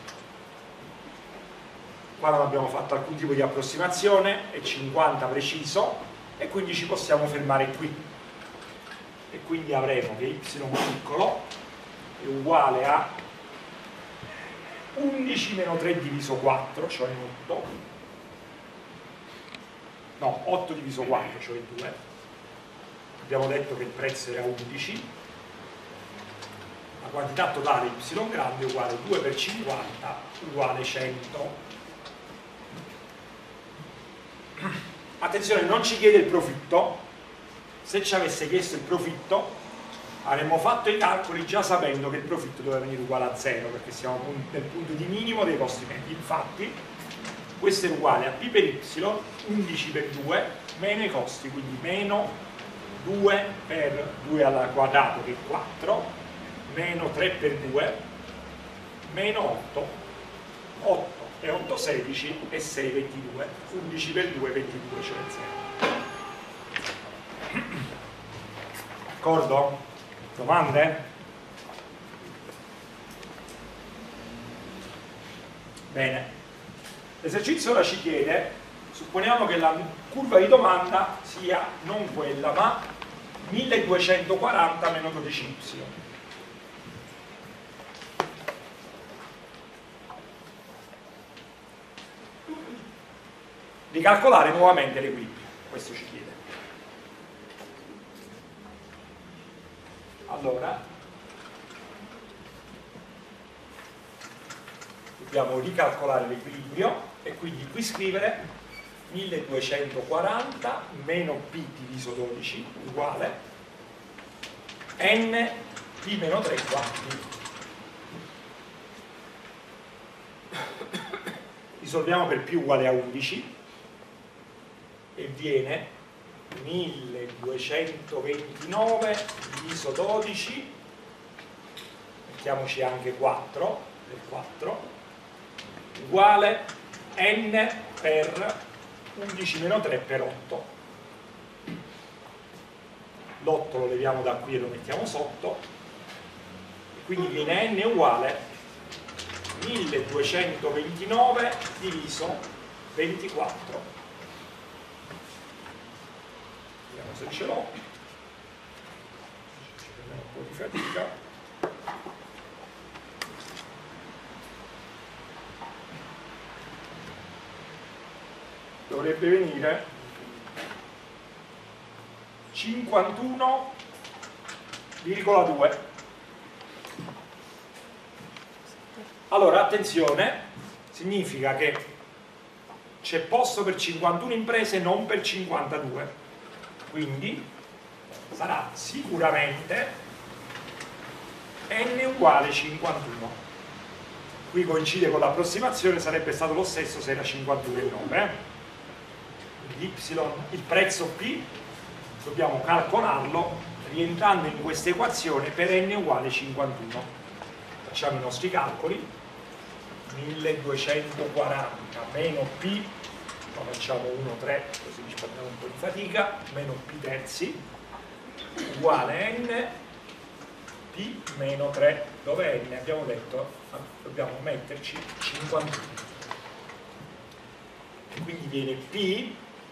Qua non abbiamo fatto alcun tipo di approssimazione, è cinquanta preciso, e quindi ci possiamo fermare qui, e quindi avremo che y piccolo è uguale a undici meno tre diviso quattro, cioè otto, no, otto diviso quattro, cioè due. Abbiamo detto che il prezzo era undici, la quantità totale y grande è uguale a due per cinquanta uguale cento. Attenzione, non ci chiede il profitto. Se ci avesse chiesto il profitto avremmo fatto i calcoli già sapendo che il profitto doveva venire uguale a zero, perché siamo nel punto di minimo dei costi medi. Infatti questo è uguale a p per y, undici per due meno i costi, quindi meno due per due al quadrato che è quattro, meno tre per due meno otto, otto e otto sedici e sei ventidue, undici per due ventidue, cioè zero. D'accordo? Domande? Bene. L'esercizio ora ci chiede, supponiamo che la curva di domanda sia non quella, ma milleduecentoquaranta meno dodici y. Di calcolare nuovamente l'equilibrio, questo ci chiede. Allora, dobbiamo ricalcolare l'equilibrio e quindi qui scrivere milleduecentoquaranta meno p diviso dodici uguale n p meno tre quarti. Risolviamo per p uguale a undici e viene milleduecentoventinove diviso dodici, mettiamoci anche quattro, per quattro, uguale n per undici meno tre per otto. l'otto lo leviamo da qui e lo mettiamo sotto, e quindi viene n uguale milleduecentoventinove diviso ventiquattro. Vediamo se ce l'ho, ci prendiamo un po' di fatica. Dovrebbe venire cinquantuno virgola due. Allora, attenzione, significa che c'è posto per cinquantuno imprese, non per cinquantadue, quindi sarà sicuramente n uguale cinquantuno. Qui coincide con l'approssimazione, sarebbe stato lo stesso se era cinquantuno e nove. Eh? Y, il prezzo P dobbiamo calcolarlo rientrando in questa equazione per n uguale cinquantuno. Facciamo i nostri calcoli: milleduecentoquaranta meno P, lo facciamo uno, tre, così ci prendiamo un po' di fatica, meno P terzi uguale n P meno tre, dove n abbiamo detto dobbiamo metterci cinquantuno, e quindi viene P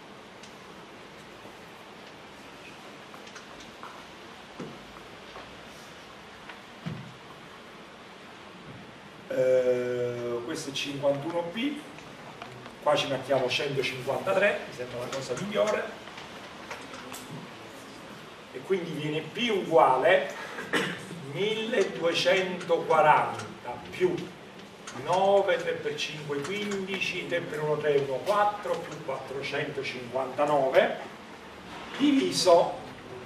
Uh, questo è cinquantuno P, qua ci mettiamo centocinquantatré, mi sembra la cosa migliore, e quindi viene P uguale milleduecentoquaranta più nove, tre per cinque quindici, tre per uno tre, uno quattro, più quattrocentocinquantanove diviso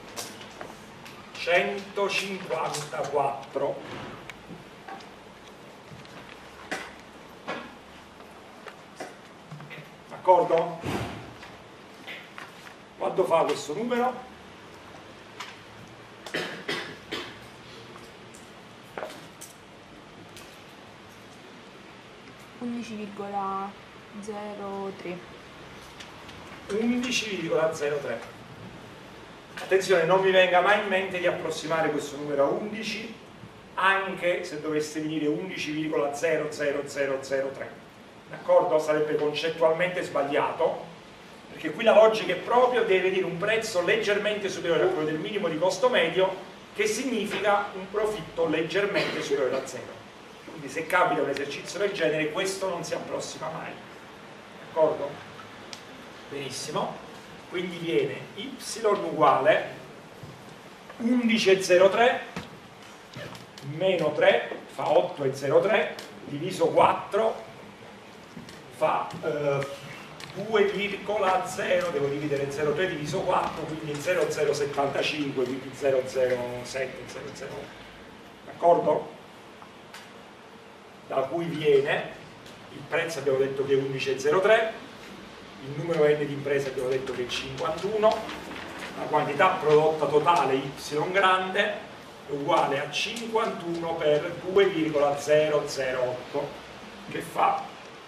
centocinquantaquattro. D'accordo? Quanto fa questo numero? undici virgola zero tre. undici virgola zero tre. Attenzione, non vi venga mai in mente di approssimare questo numero a undici, anche se dovesse venire undici virgola zero zero zero zero tre. D'accordo? Sarebbe concettualmente sbagliato, perché qui la logica è proprio deve dire un prezzo leggermente superiore a quello del minimo di costo medio, che significa un profitto leggermente superiore a zero. Quindi se capita un esercizio del genere, questo non si approssima mai. D'accordo? Benissimo. Quindi viene y uguale undici virgola zero tre meno tre fa otto virgola zero tre diviso quattro fa eh, due virgola zero, devo dividere zero virgola tre diviso quattro, quindi zero virgola zero settantacinque, quindi zero virgola zero sette, zero virgola zero, d'accordo? Da cui viene il prezzo, abbiamo detto che è undici virgola zero tre, il numero n di imprese abbiamo detto che è cinquantuno, la quantità prodotta totale y grande è uguale a cinquantuno per due virgola zero zero otto, che fa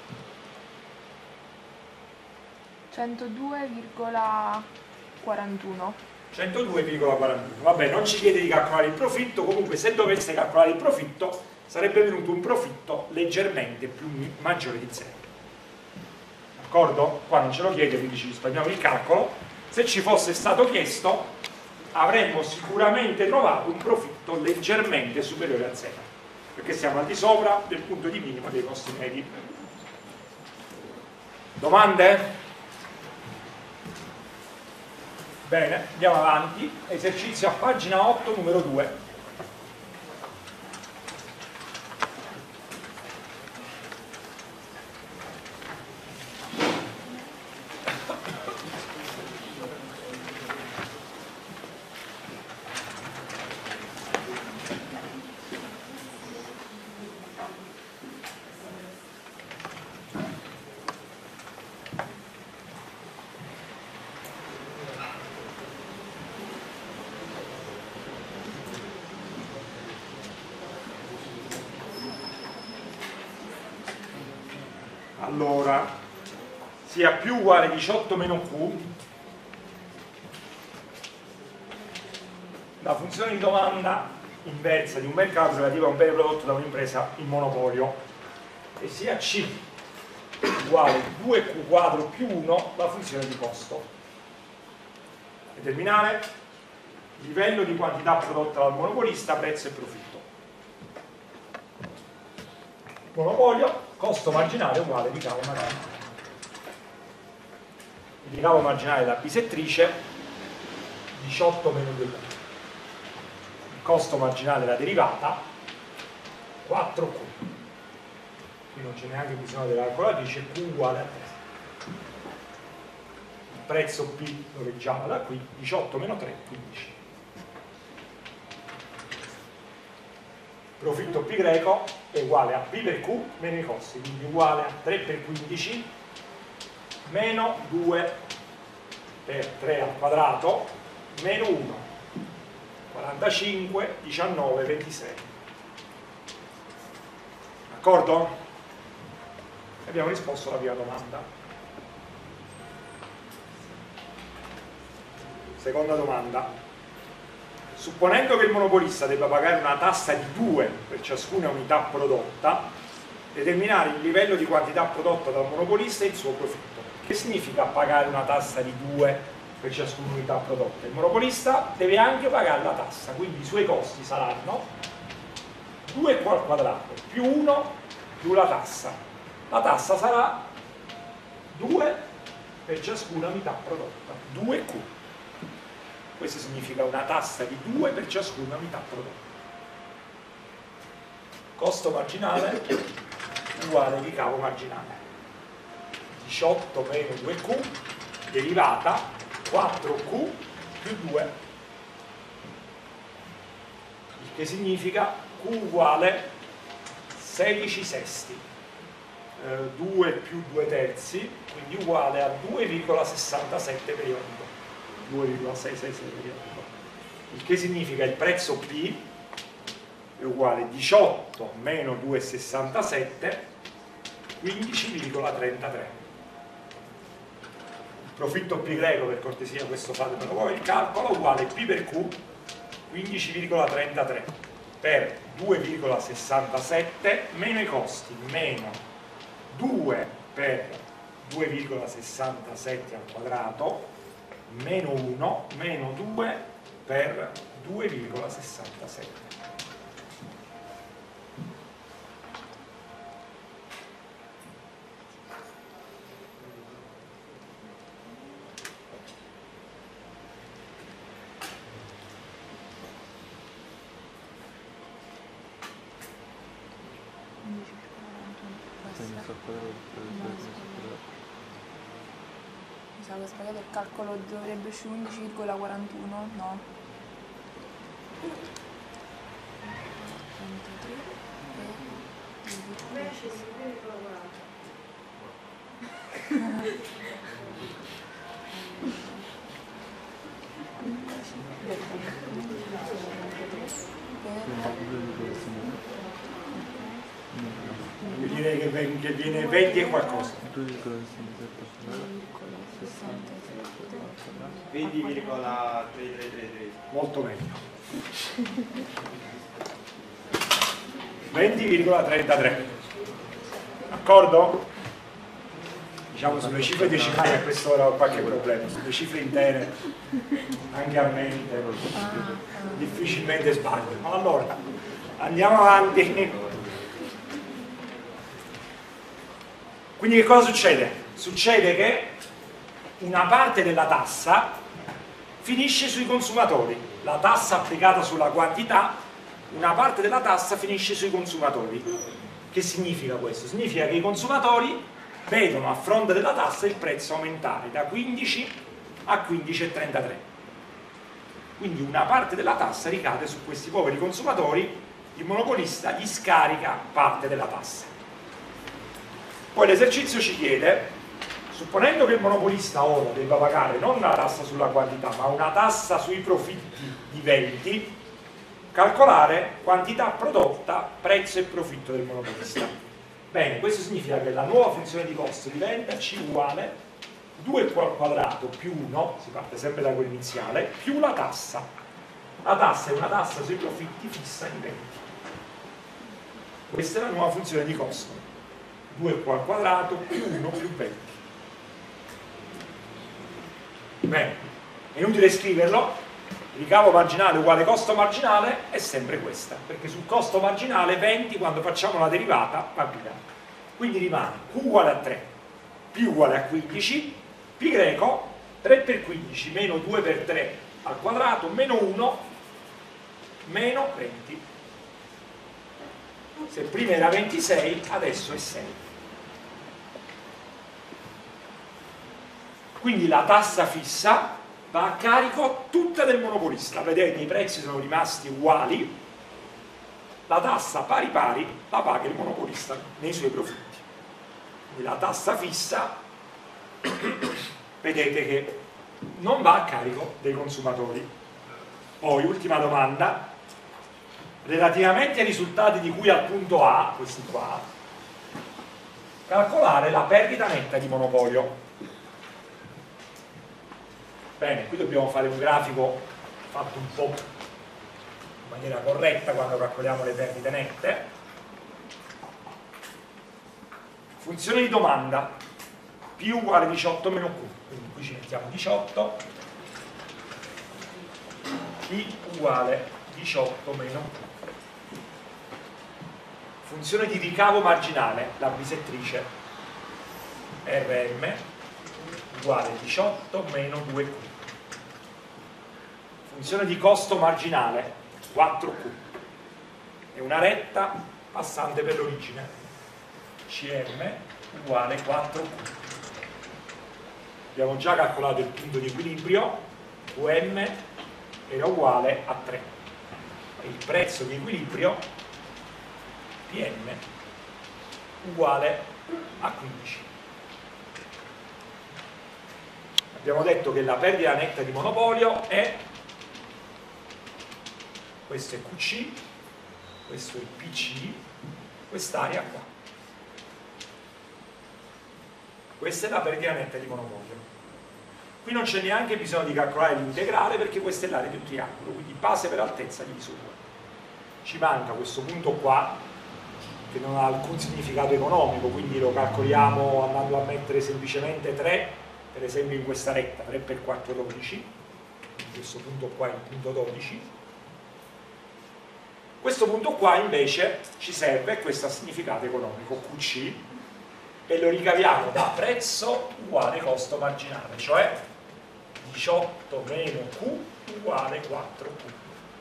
centodue virgola quarantuno. centodue virgola quarantuno. Vabbè, non ci chiede di calcolare il profitto, comunque se dovesse calcolare il profitto sarebbe venuto un profitto leggermente più maggiore di zero. D'accordo? Qua non ce lo chiede, quindi ci risparmiamo il calcolo. Se ci fosse stato chiesto avremmo sicuramente trovato un profitto leggermente superiore a zero, perché siamo al di sopra del punto di minimo dei costi medi. Domande? Bene, andiamo avanti. Esercizio a pagina otto, numero due. Allora, sia più uguale diciotto meno Q la funzione di domanda inversa di un mercato relativa a un bene prodotto da un'impresa in monopolio, e sia C uguale due Q quadro più uno la funzione di costo. Determinare livello di quantità prodotta dal monopolista, prezzo e profitto. Monopolio, costo marginale uguale ricavo marginale. Il ricavo marginale della bisettrice diciotto meno due. Il costo marginale della derivata quattro Q. Qui non c'è neanche bisogno della calcolatrice, Q uguale a tre. Il prezzo P lo leggiamo da qui, diciotto meno tre, quindici. Profitto P greco è uguale a P per Q meno i costi, quindi uguale a tre per quindici meno due per tre al quadrato meno uno, quarantacinque, diciannove, ventisei. D'accordo? Abbiamo risposto alla prima domanda. Seconda domanda. Supponendo che il monopolista debba pagare una tassa di due per ciascuna unità prodotta, determinare il livello di quantità prodotta dal monopolista e il suo profitto. Che significa pagare una tassa di due per ciascuna unità prodotta? Il monopolista deve anche pagare la tassa, quindi i suoi costi saranno due Q al quadrato più uno più la tassa. La tassa sarà due per ciascuna unità prodotta, due Q. Questo significa una tassa di due per ciascuna unità prodotta. Costo marginale uguale ricavo marginale. diciotto meno due Q, derivata quattro Q più due. Il che significa Q uguale sedici sesti. Eh, due più due terzi, quindi uguale a due virgola sessantasette periodico. due virgola seicentosessantasei periodico, il che significa il prezzo P è uguale a diciotto meno due virgola sessantasette, quindici virgola trentatré. Il profitto P greco, per cortesia questo fatemelo voi il calcolo, uguale P per Q quindici virgola trentatré per due virgola sessantasette meno i costi meno due per due virgola sessantasette al quadrato meno uno meno due per due virgola sessantasette. Ho sbagliato il calcolo, dovrebbe uscire undici virgola quarantuno, no? trentatré Io direi che viene venti e qualcosa. venti virgola trecentotrentatré. Molto meglio. venti virgola trentatré. D'accordo? Diciamo sulle cifre decimali a quest'ora ho qualche problema, sulle cifre intere anche a mente difficilmente sbaglio. Ma allora andiamo avanti. Quindi che cosa succede? Succede che una parte della tassa finisce sui consumatori. La tassa applicata sulla quantità, una parte della tassa finisce sui consumatori. Che significa questo? Significa che i consumatori vedono a fronte della tassa il prezzo aumentare da quindici a quindici virgola trentatré. Quindi una parte della tassa ricade su questi poveri consumatori, il monopolista gli scarica parte della tassa. Poi l'esercizio ci chiede, supponendo che il monopolista ora debba pagare non una tassa sulla quantità ma una tassa sui profitti di venti, calcolare quantità prodotta, prezzo e profitto del monopolista. Bene, questo significa che la nuova funzione di costo diventa C uguale due Q al quadrato più uno, si parte sempre da quello iniziale, più la tassa. La tassa è una tassa sui profitti fissa di venti. Questa è la nuova funzione di costo. due q al quadrato più uno più venti. Bene, è inutile scriverlo. Ricavo marginale uguale costo marginale è sempre questa, perché sul costo marginale venti quando facciamo la derivata va via. Quindi rimane Q uguale a tre, P uguale a quindici, Pi greco tre per quindici meno due per tre al quadrato meno uno meno venti. Se prima era ventisei, adesso è sei. Quindi la tassa fissa va a carico tutta del monopolista. Vedete, i prezzi sono rimasti uguali, la tassa pari pari la paga il monopolista nei suoi profitti. Quindi la tassa fissa vedete che non va a carico dei consumatori. Poi, ultima domanda, relativamente ai risultati di cui al punto A, questi qua, calcolare la perdita netta di monopolio. Bene, qui dobbiamo fare un grafico fatto un po' in maniera corretta quando calcoliamo le perdite nette. Funzione di domanda, P uguale diciotto meno Q, quindi qui ci mettiamo diciotto, P uguale diciotto meno Q. Funzione di ricavo marginale, la bisettrice, R M uguale diciotto meno due Q. Funzione di costo marginale, quattro Q. È una retta passante per l'origine, C M uguale quattro Q. Abbiamo già calcolato il punto di equilibrio, Q M era uguale a tre. E il prezzo di equilibrio, P M, uguale a quindici. Abbiamo detto che la perdita netta di monopolio è, questo è Q C, questo è P C, quest'area qua. Questa è la perdita netta di monopolio. Qui non c'è neanche bisogno di calcolare l'integrale perché questa è l'area di un triangolo, quindi base per altezza diviso due. Ci manca questo punto qua che non ha alcun significato economico, quindi lo calcoliamo andando a mettere semplicemente tre, per esempio in questa retta, tre per quattro, dodici, questo punto qua è il punto dodici. Questo punto qua invece ci serve, questo ha significato economico, Q C, e lo ricaviamo da prezzo uguale costo marginale, cioè diciotto meno Q uguale quattro Q.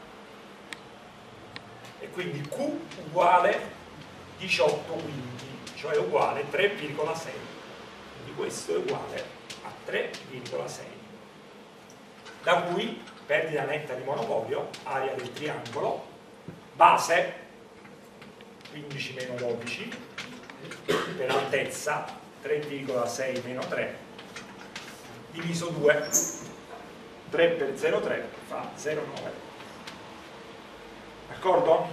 E quindi Q uguale diciotto quinti, cioè uguale tre virgola sei. Quindi questo è uguale a tre virgola sei. Da cui perdita netta di monopolio, area del triangolo, base quindici meno dodici, per altezza tre virgola sei meno tre, diviso due, tre per zero virgola tre fa zero virgola nove. D'accordo?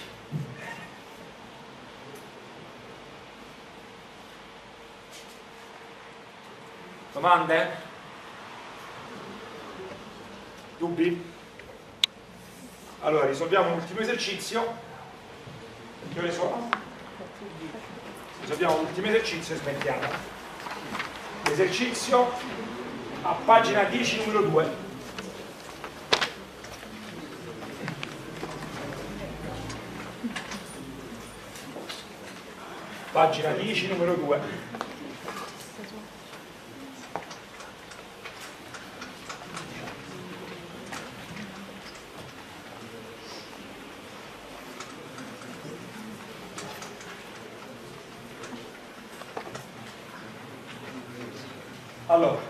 Domande? Dubbi? Allora, risolviamo l'ultimo esercizio. Che ore sono? Risolviamo l'ultimo esercizio e smettiamo. L'esercizio a pagina dieci, numero due. Pagina dieci, numero due. Allora,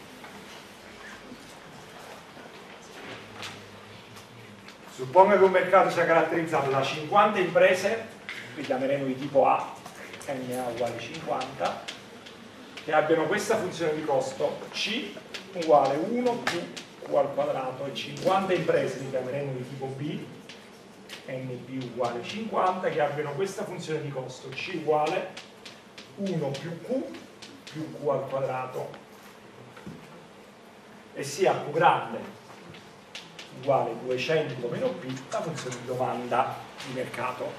suppongo che un mercato sia caratterizzato da cinquanta imprese, qui chiameremo di tipo A, N A uguale cinquanta, che abbiano questa funzione di costo C uguale uno più Q al quadrato, e cinquanta imprese li chiameremo di tipo B, N B uguale cinquanta, che abbiano questa funzione di costo C uguale uno più Q più Q al quadrato, e sia Q grande uguale duecento meno P, la funzione di domanda di mercato.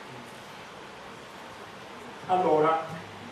Allora,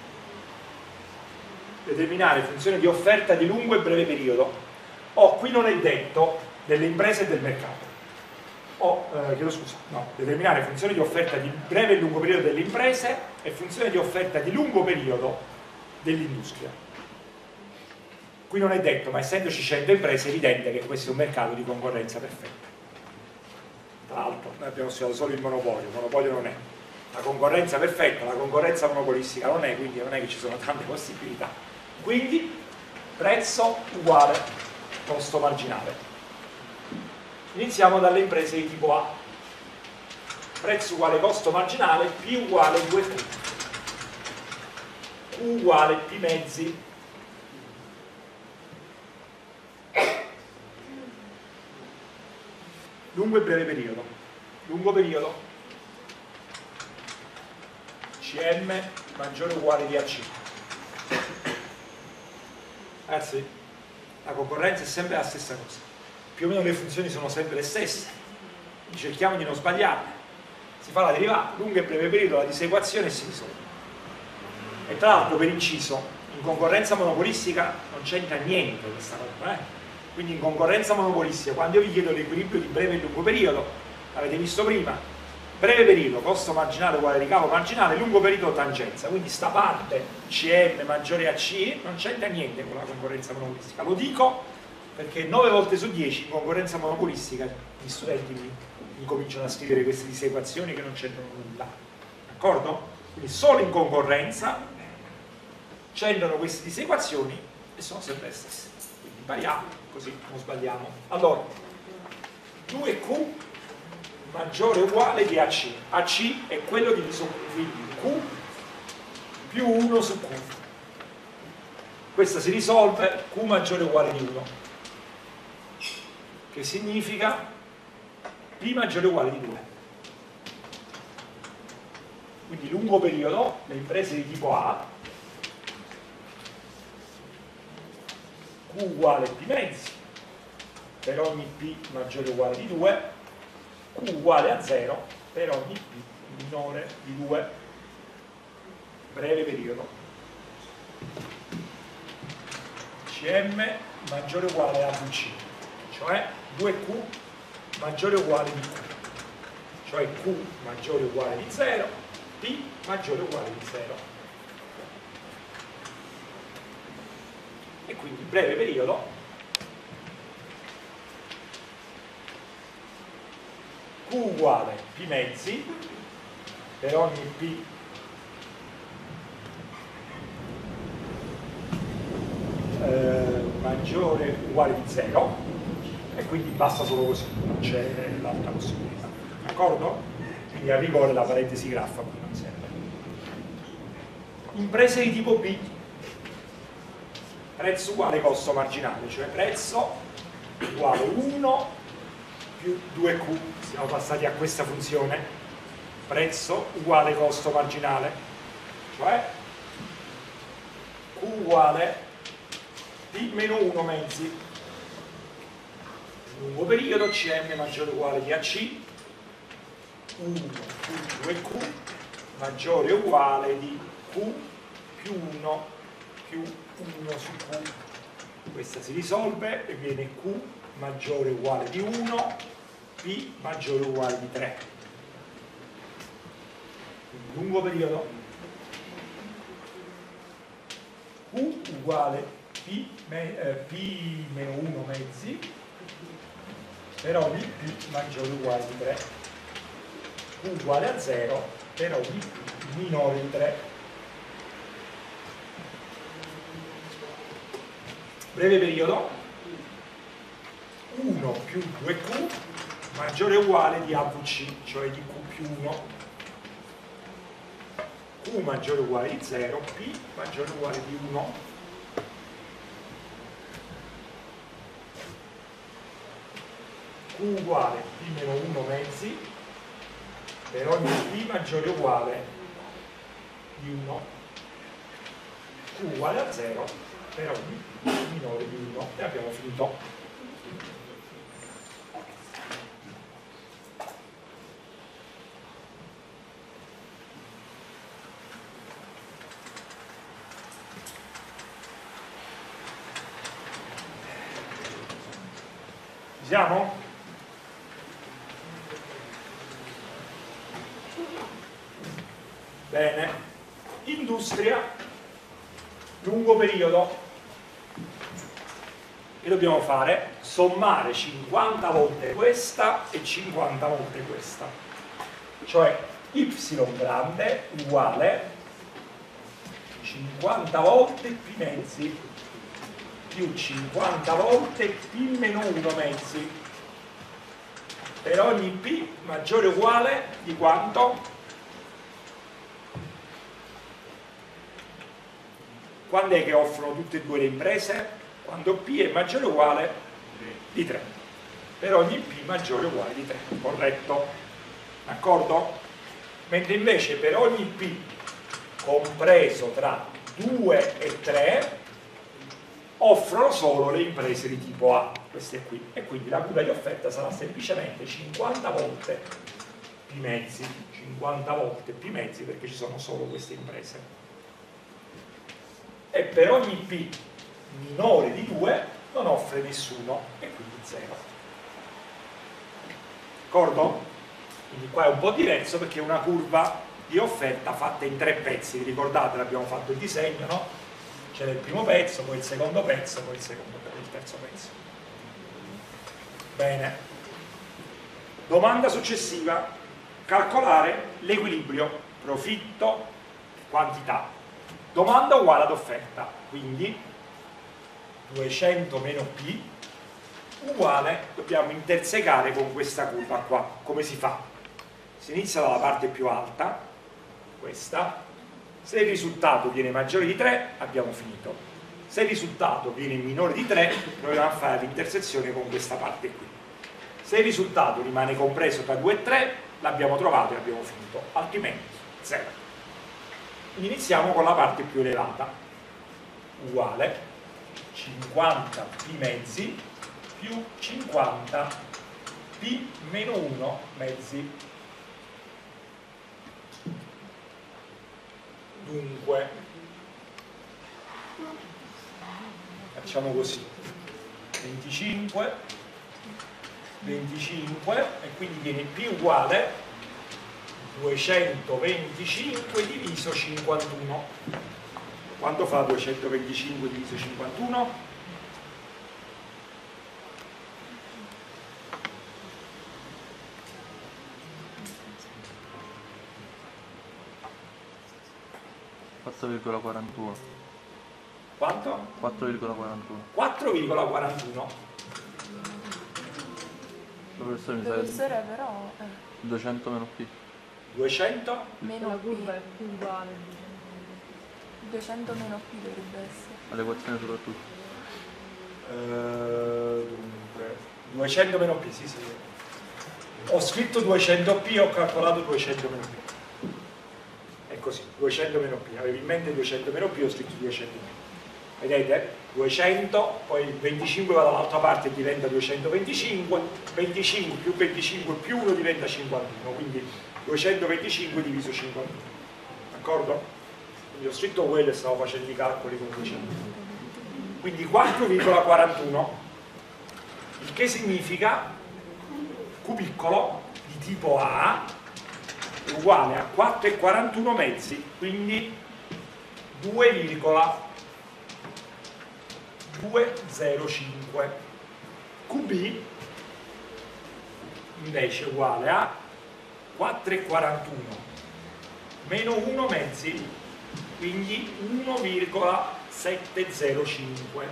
determinare funzione di offerta di lungo e breve periodo. Oh, qui non è detto delle imprese e del mercato. Oh, eh, chiedo scusa, no, determinare funzione di offerta di breve e lungo periodo delle imprese e funzione di offerta di lungo periodo dell'industria. Qui non è detto, ma essendoci cento imprese è evidente che questo è un mercato di concorrenza perfetta. Tra l'altro noi abbiamo studiato solo il monopolio, il monopolio non è. La concorrenza perfetta, la concorrenza monopolistica non è, quindi non è che ci sono tante possibilità. Quindi prezzo uguale costo marginale. Iniziamo dalle imprese di tipo A. Prezzo uguale costo marginale, P uguale due Q. Q uguale P mezzi. Lungo e breve periodo. Lungo periodo C M maggiore o uguale di A C. Ragazzi, la concorrenza è sempre la stessa cosa. Più o meno le funzioni sono sempre le stesse. Cerchiamo di non sbagliarle. Si fa la derivata, lungo e breve periodo, la disequazione e si risolve. E tra l'altro, per inciso, in concorrenza monopolistica non c'entra niente questa roba, eh? Quindi in concorrenza monopolistica, quando io vi chiedo l'equilibrio di breve e lungo periodo, l'avete visto prima, breve periodo, costo marginale uguale ricavo marginale, lungo periodo tangenza, quindi sta parte C M maggiore A C non c'entra niente con la concorrenza monopolistica. Lo dico perché nove volte su dieci in concorrenza monopolistica gli studenti mi, mi cominciano a scrivere queste disequazioni che non c'entrano nulla, d'accordo? Quindi solo in concorrenza c'entrano queste disequazioni e sono sempre le stesse, quindi impariamo così non sbagliamo. Allora, due Q maggiore o uguale di A C. A C è quello diviso Q, quindi Q più uno su Q. Questa si risolve Q maggiore o uguale di uno, che significa P maggiore o uguale di due. Quindi lungo periodo, le imprese di tipo A, Q uguale P mezzi, per ogni P maggiore o uguale di due, Q uguale a zero per ogni P minore di due. Breve periodo. C M maggiore o uguale a V C, cioè due Q maggiore o uguale di Q, cioè Q maggiore o uguale di zero, P maggiore o uguale di zero. E quindi breve periodo Q uguale P mezzi per ogni P eh, maggiore o uguale di zero, e quindi basta solo così, non c'è l'altra possibilità, d'accordo? Quindi a rigore la parentesi graffa qui non serve. Imprese di tipo B, prezzo uguale costo marginale, cioè prezzo uguale uno più due Q, siamo passati a questa funzione, prezzo uguale costo marginale, cioè Q uguale P meno uno mezzi, lungo periodo C M maggiore o uguale di A C, uno più due Q maggiore o uguale di Q più uno più uno su Q. Questa si risolve e viene Q maggiore o uguale di uno, P maggiore o uguale di tre. Quindi lungo periodo Q uguale P, me, eh, P meno uno mezzi per ogni P maggiore o uguale di tre, Q uguale a zero per ogni P minore di tre. Breve periodo uno più due Q maggiore o uguale di A V C, cioè di Q più uno, Q maggiore o uguale di zero, P maggiore o uguale di uno. Q uguale P meno uno mezzi per ogni P maggiore o uguale di uno, Q uguale a zero per ogni P minore di uno, e abbiamo finito. siamo? Bene, industria, lungo periodo, che dobbiamo fare? Sommare cinquanta volte questa e cinquanta volte questa, cioè y grande uguale cinquanta volte p mezzi più cinquanta volte p meno uno mezzi per ogni p maggiore o uguale di quanto? Quando è che offrono tutte e due le imprese? Quando P è maggiore o uguale di tre. Per ogni P maggiore o uguale di tre. Corretto? D'accordo? Mentre invece per ogni P compreso tra due e tre offrono solo le imprese di tipo A, queste qui. E quindi la curva di offerta sarà semplicemente cinquanta volte P mezzi. cinquanta volte P mezzi perché ci sono solo queste imprese. E per ogni P minore di due non offre nessuno e quindi zero. D'accordo? Quindi qua è un po' diverso perché è una curva di offerta fatta in tre pezzi. Vi ricordate, abbiamo fatto il disegno, no? C'era il primo pezzo, poi il secondo pezzo, poi il secondo pezzo, il terzo pezzo. Bene. Domanda successiva. Calcolare l'equilibrio profitto quantità. Domanda uguale ad offerta, quindi duecento meno P uguale, dobbiamo intersecare con questa curva qua. Come si fa? Si inizia dalla parte più alta, questa. Se il risultato viene maggiore di tre, abbiamo finito. Se il risultato viene minore di tre, proviamo a fare l'intersezione con questa parte qui. Se il risultato rimane compreso tra due e tre, l'abbiamo trovato e abbiamo finito, altrimenti zero. Quindi iniziamo con la parte più elevata, uguale cinquanta P mezzi più cinquanta P meno uno mezzi. Dunque, facciamo così, venticinque, venticinque e quindi viene P uguale duecentoventicinque diviso cinquantuno. Quanto fa duecentoventicinque diviso cinquantuno? quattro virgola quarantuno. Quanto? quattro virgola quarantuno. quattro virgola quarantuno. Professore, mi Il sa che professore però eh, duecento meno P. duecento? meno La curva è P. più uguale. duecento meno P dovrebbe essere. All'equazione soprattutto. Eh, dunque, duecento meno P, sì, sì. Ho scritto duecento P, ho calcolato duecento meno P. È così, duecento meno P. Avevo in mente duecento meno P, ho scritto duecento meno P. Vedete? duecento, poi il venticinque va dall'altra parte e diventa duecentoventicinque, venticinque più venticinque più uno diventa cinquantuno, quindi duecentoventicinque diviso cinquantuno. D'accordo? Quindi ho scritto quello e stavo facendo i calcoli con duecento. Quindi quattro virgola quarantuno, il che significa Q piccolo di tipo A è uguale a quattro virgola quarantuno mezzi, quindi due virgola duecentocinque. Q B invece è uguale a quattro virgola quarantuno meno uno mezzi, quindi uno virgola settecentocinque.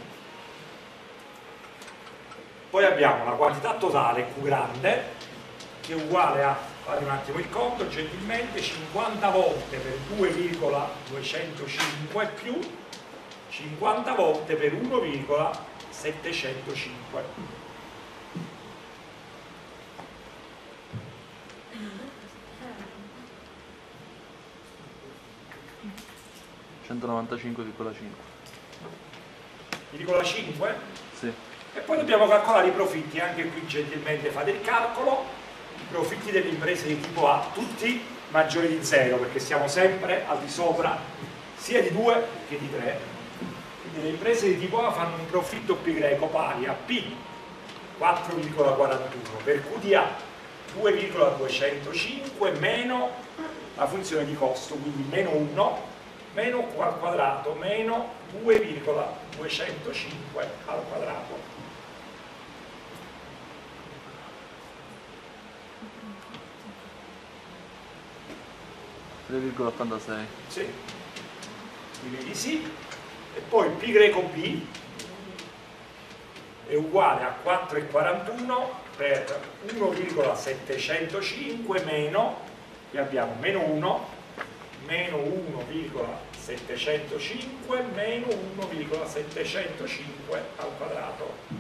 Poi abbiamo la quantità totale Q grande che è uguale a, fate un attimo il conto gentilmente, cinquanta volte per due virgola duecentocinque più cinquanta volte per uno virgola settecentocinque. centonovantacinque virgola cinque. Virgola cinque? Sì. E poi dobbiamo calcolare i profitti, anche qui gentilmente fate il calcolo, i profitti delle imprese di tipo A, tutti maggiori di zero, perché siamo sempre al di sopra sia di due che di tre. Quindi le imprese di tipo A fanno un profitto pi greco pari a P quattro virgola quarantuno, per Q di A due virgola duecentocinque meno la funzione di costo, quindi meno uno, meno Q al quadrato, meno due virgola duecentocinque al quadrato. tre virgola ottantasei. Sì, direi di sì. E poi π greco B è uguale a quattro virgola quarantuno per uno virgola settecentocinque meno, qui abbiamo meno uno, meno uno virgola settecentocinque meno uno virgola settecentocinque al quadrato.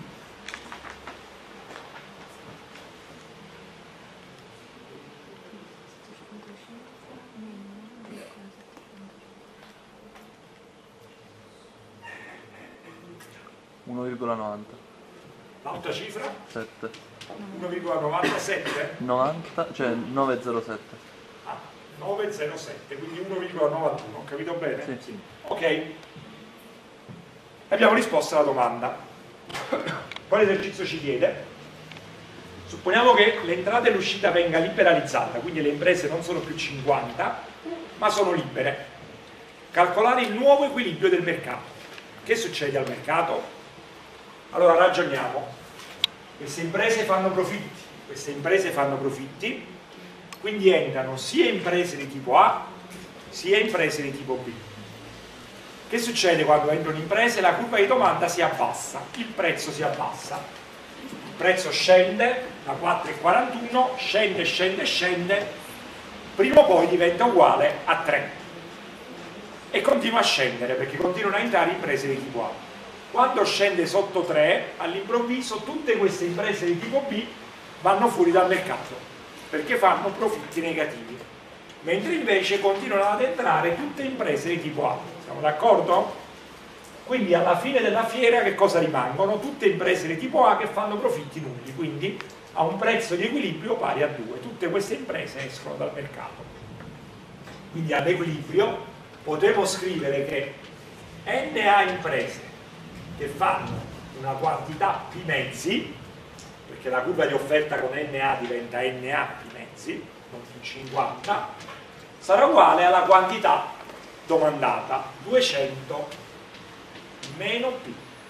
uno virgola novanta. L'altra cifra? sette. uno virgola novantasette? novanta, cioè nove virgola zero sette. Ah, nove virgola zero sette, quindi uno virgola novantuno, ho capito bene? Sì, sì. Ok. Abbiamo risposto alla domanda. Poi l'esercizio ci chiede, supponiamo che l'entrata e l'uscita venga liberalizzata, quindi le imprese non sono più cinquanta, ma sono libere. Calcolare il nuovo equilibrio del mercato. Che succede al mercato? Allora ragioniamo. Queste imprese fanno profitti, queste imprese fanno profitti, quindi entrano sia imprese di tipo A sia imprese di tipo B. Che succede quando entrano imprese? La curva di domanda si abbassa, il prezzo si abbassa, il prezzo scende da quattro virgola quarantuno, scende, scende, scende, prima o poi diventa uguale a tre e continua a scendere perché continuano a entrare imprese di tipo A. Quando scende sotto tre, all'improvviso tutte queste imprese di tipo B vanno fuori dal mercato perché fanno profitti negativi, mentre invece continuano ad entrare tutte imprese di tipo A. Siamo d'accordo? Quindi alla fine della fiera che cosa rimangono? Tutte imprese di tipo A che fanno profitti nulli, quindi a un prezzo di equilibrio pari a due. Tutte queste imprese escono dal mercato. Quindi all'equilibrio potremo scrivere che N A imprese che fanno una quantità P mezzi, perché la curva di offerta con N A diventa N A P mezzi, non più cinquanta, sarà uguale alla quantità domandata, duecento meno P.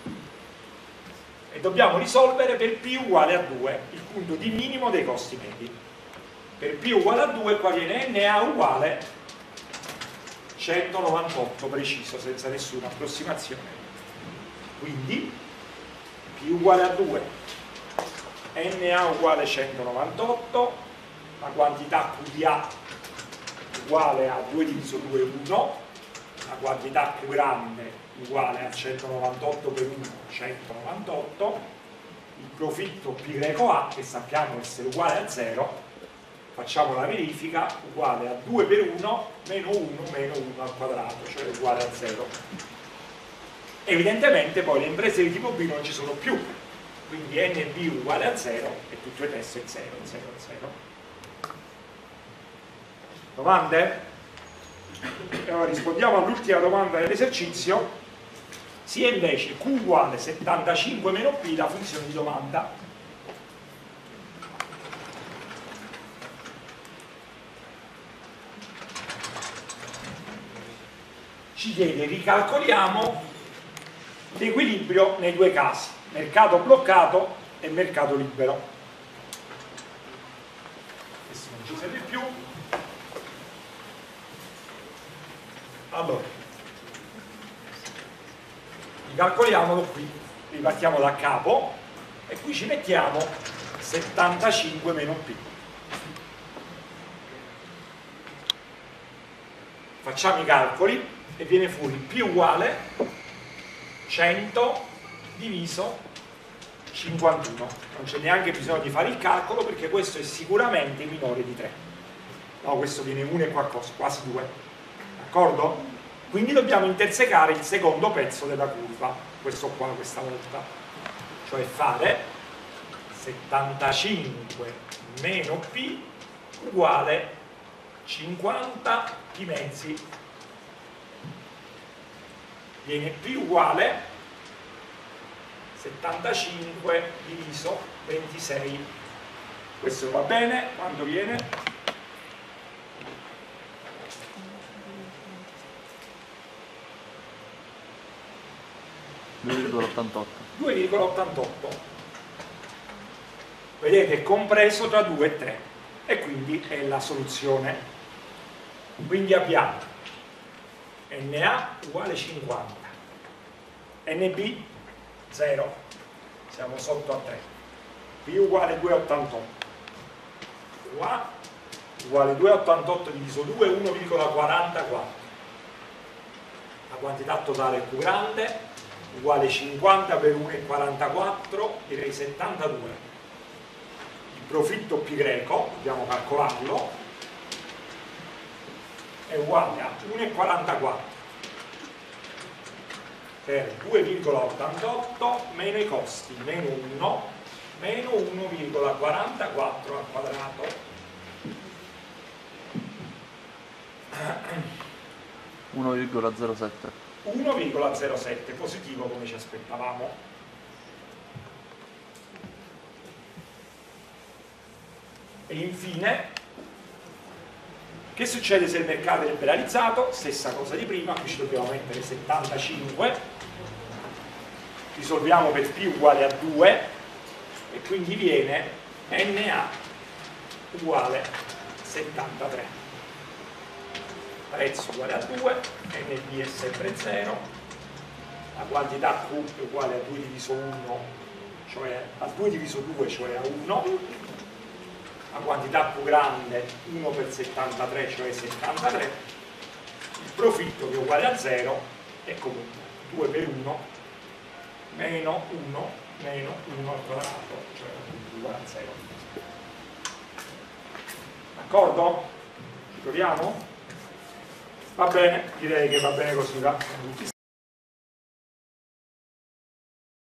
E dobbiamo risolvere per P uguale a due, il punto di minimo dei costi medi. Per P uguale a due qua viene N A uguale centonovantotto preciso, senza nessuna approssimazione. Quindi P uguale a due, N A uguale centonovantotto, la quantità Q di A uguale a due diviso due è uno, la quantità Q grande uguale a centonovantotto per uno, centonovantotto, il profitto P greco A, che sappiamo essere uguale a zero, facciamo la verifica, uguale a due per uno meno uno meno uno al quadrato, cioè uguale a zero. Evidentemente poi le imprese di tipo B non ci sono più, quindi N B uguale a zero e tutto il resto è zero, zero, zero. Domande? Allora rispondiamo all'ultima domanda dell'esercizio. Sia invece Q uguale settantacinque meno P la funzione di domanda. Ci chiede, ricalcoliamo l'equilibrio nei due casi, mercato bloccato e mercato libero. Questo non ci serve più. Allora, ricalcoliamolo qui, ripartiamo da capo e qui ci mettiamo settantacinque meno P. Facciamo i calcoli e viene fuori P uguale cento diviso cinquantuno. Non c'è neanche bisogno di fare il calcolo perché questo è sicuramente minore di tre. No, questo viene uno e qualcosa, quasi due. D'accordo? Quindi dobbiamo intersecare il secondo pezzo della curva, questo qua questa volta. Cioè fare settantacinque meno P uguale cinquanta P mezzi. Viene P uguale settantacinque diviso ventisei. Questo va bene, quanto viene? due virgola ottantotto. due virgola ottantotto. Vedete, è compreso tra due e tre e quindi è la soluzione. Quindi abbiamo Na uguale cinquanta, Nb zero, siamo sotto a tre, P uguale due virgola ottantotto, qua uguale due virgola ottantotto diviso due, uno virgola quarantaquattro, la quantità totale è più grande, uguale cinquanta per uno virgola quarantaquattro, direi settantadue. Il profitto pi greco, dobbiamo calcolarlo, è uguale a uno virgola quarantaquattro per due virgola ottantotto meno i costi, meno uno, meno uno virgola quarantaquattro al quadrato. uno virgola zero sette. uno virgola zero sette, positivo come ci aspettavamo. E infine, che succede se il mercato è liberalizzato? Stessa cosa di prima, qui ci dobbiamo mettere settantacinque, risolviamo per P uguale a due e quindi viene Na uguale settantatré. Prezzo uguale a due, Nb è sempre zero, la quantità Q è uguale a due diviso uno, cioè a due diviso due, cioè a uno, la quantità più grande uno per settantatré, cioè settantatré, il profitto che è uguale a zero è comunque due per uno meno uno meno uno al quadrato, cioè uguale a zero. D'accordo? Ci troviamo? Va bene, direi che va bene così, va.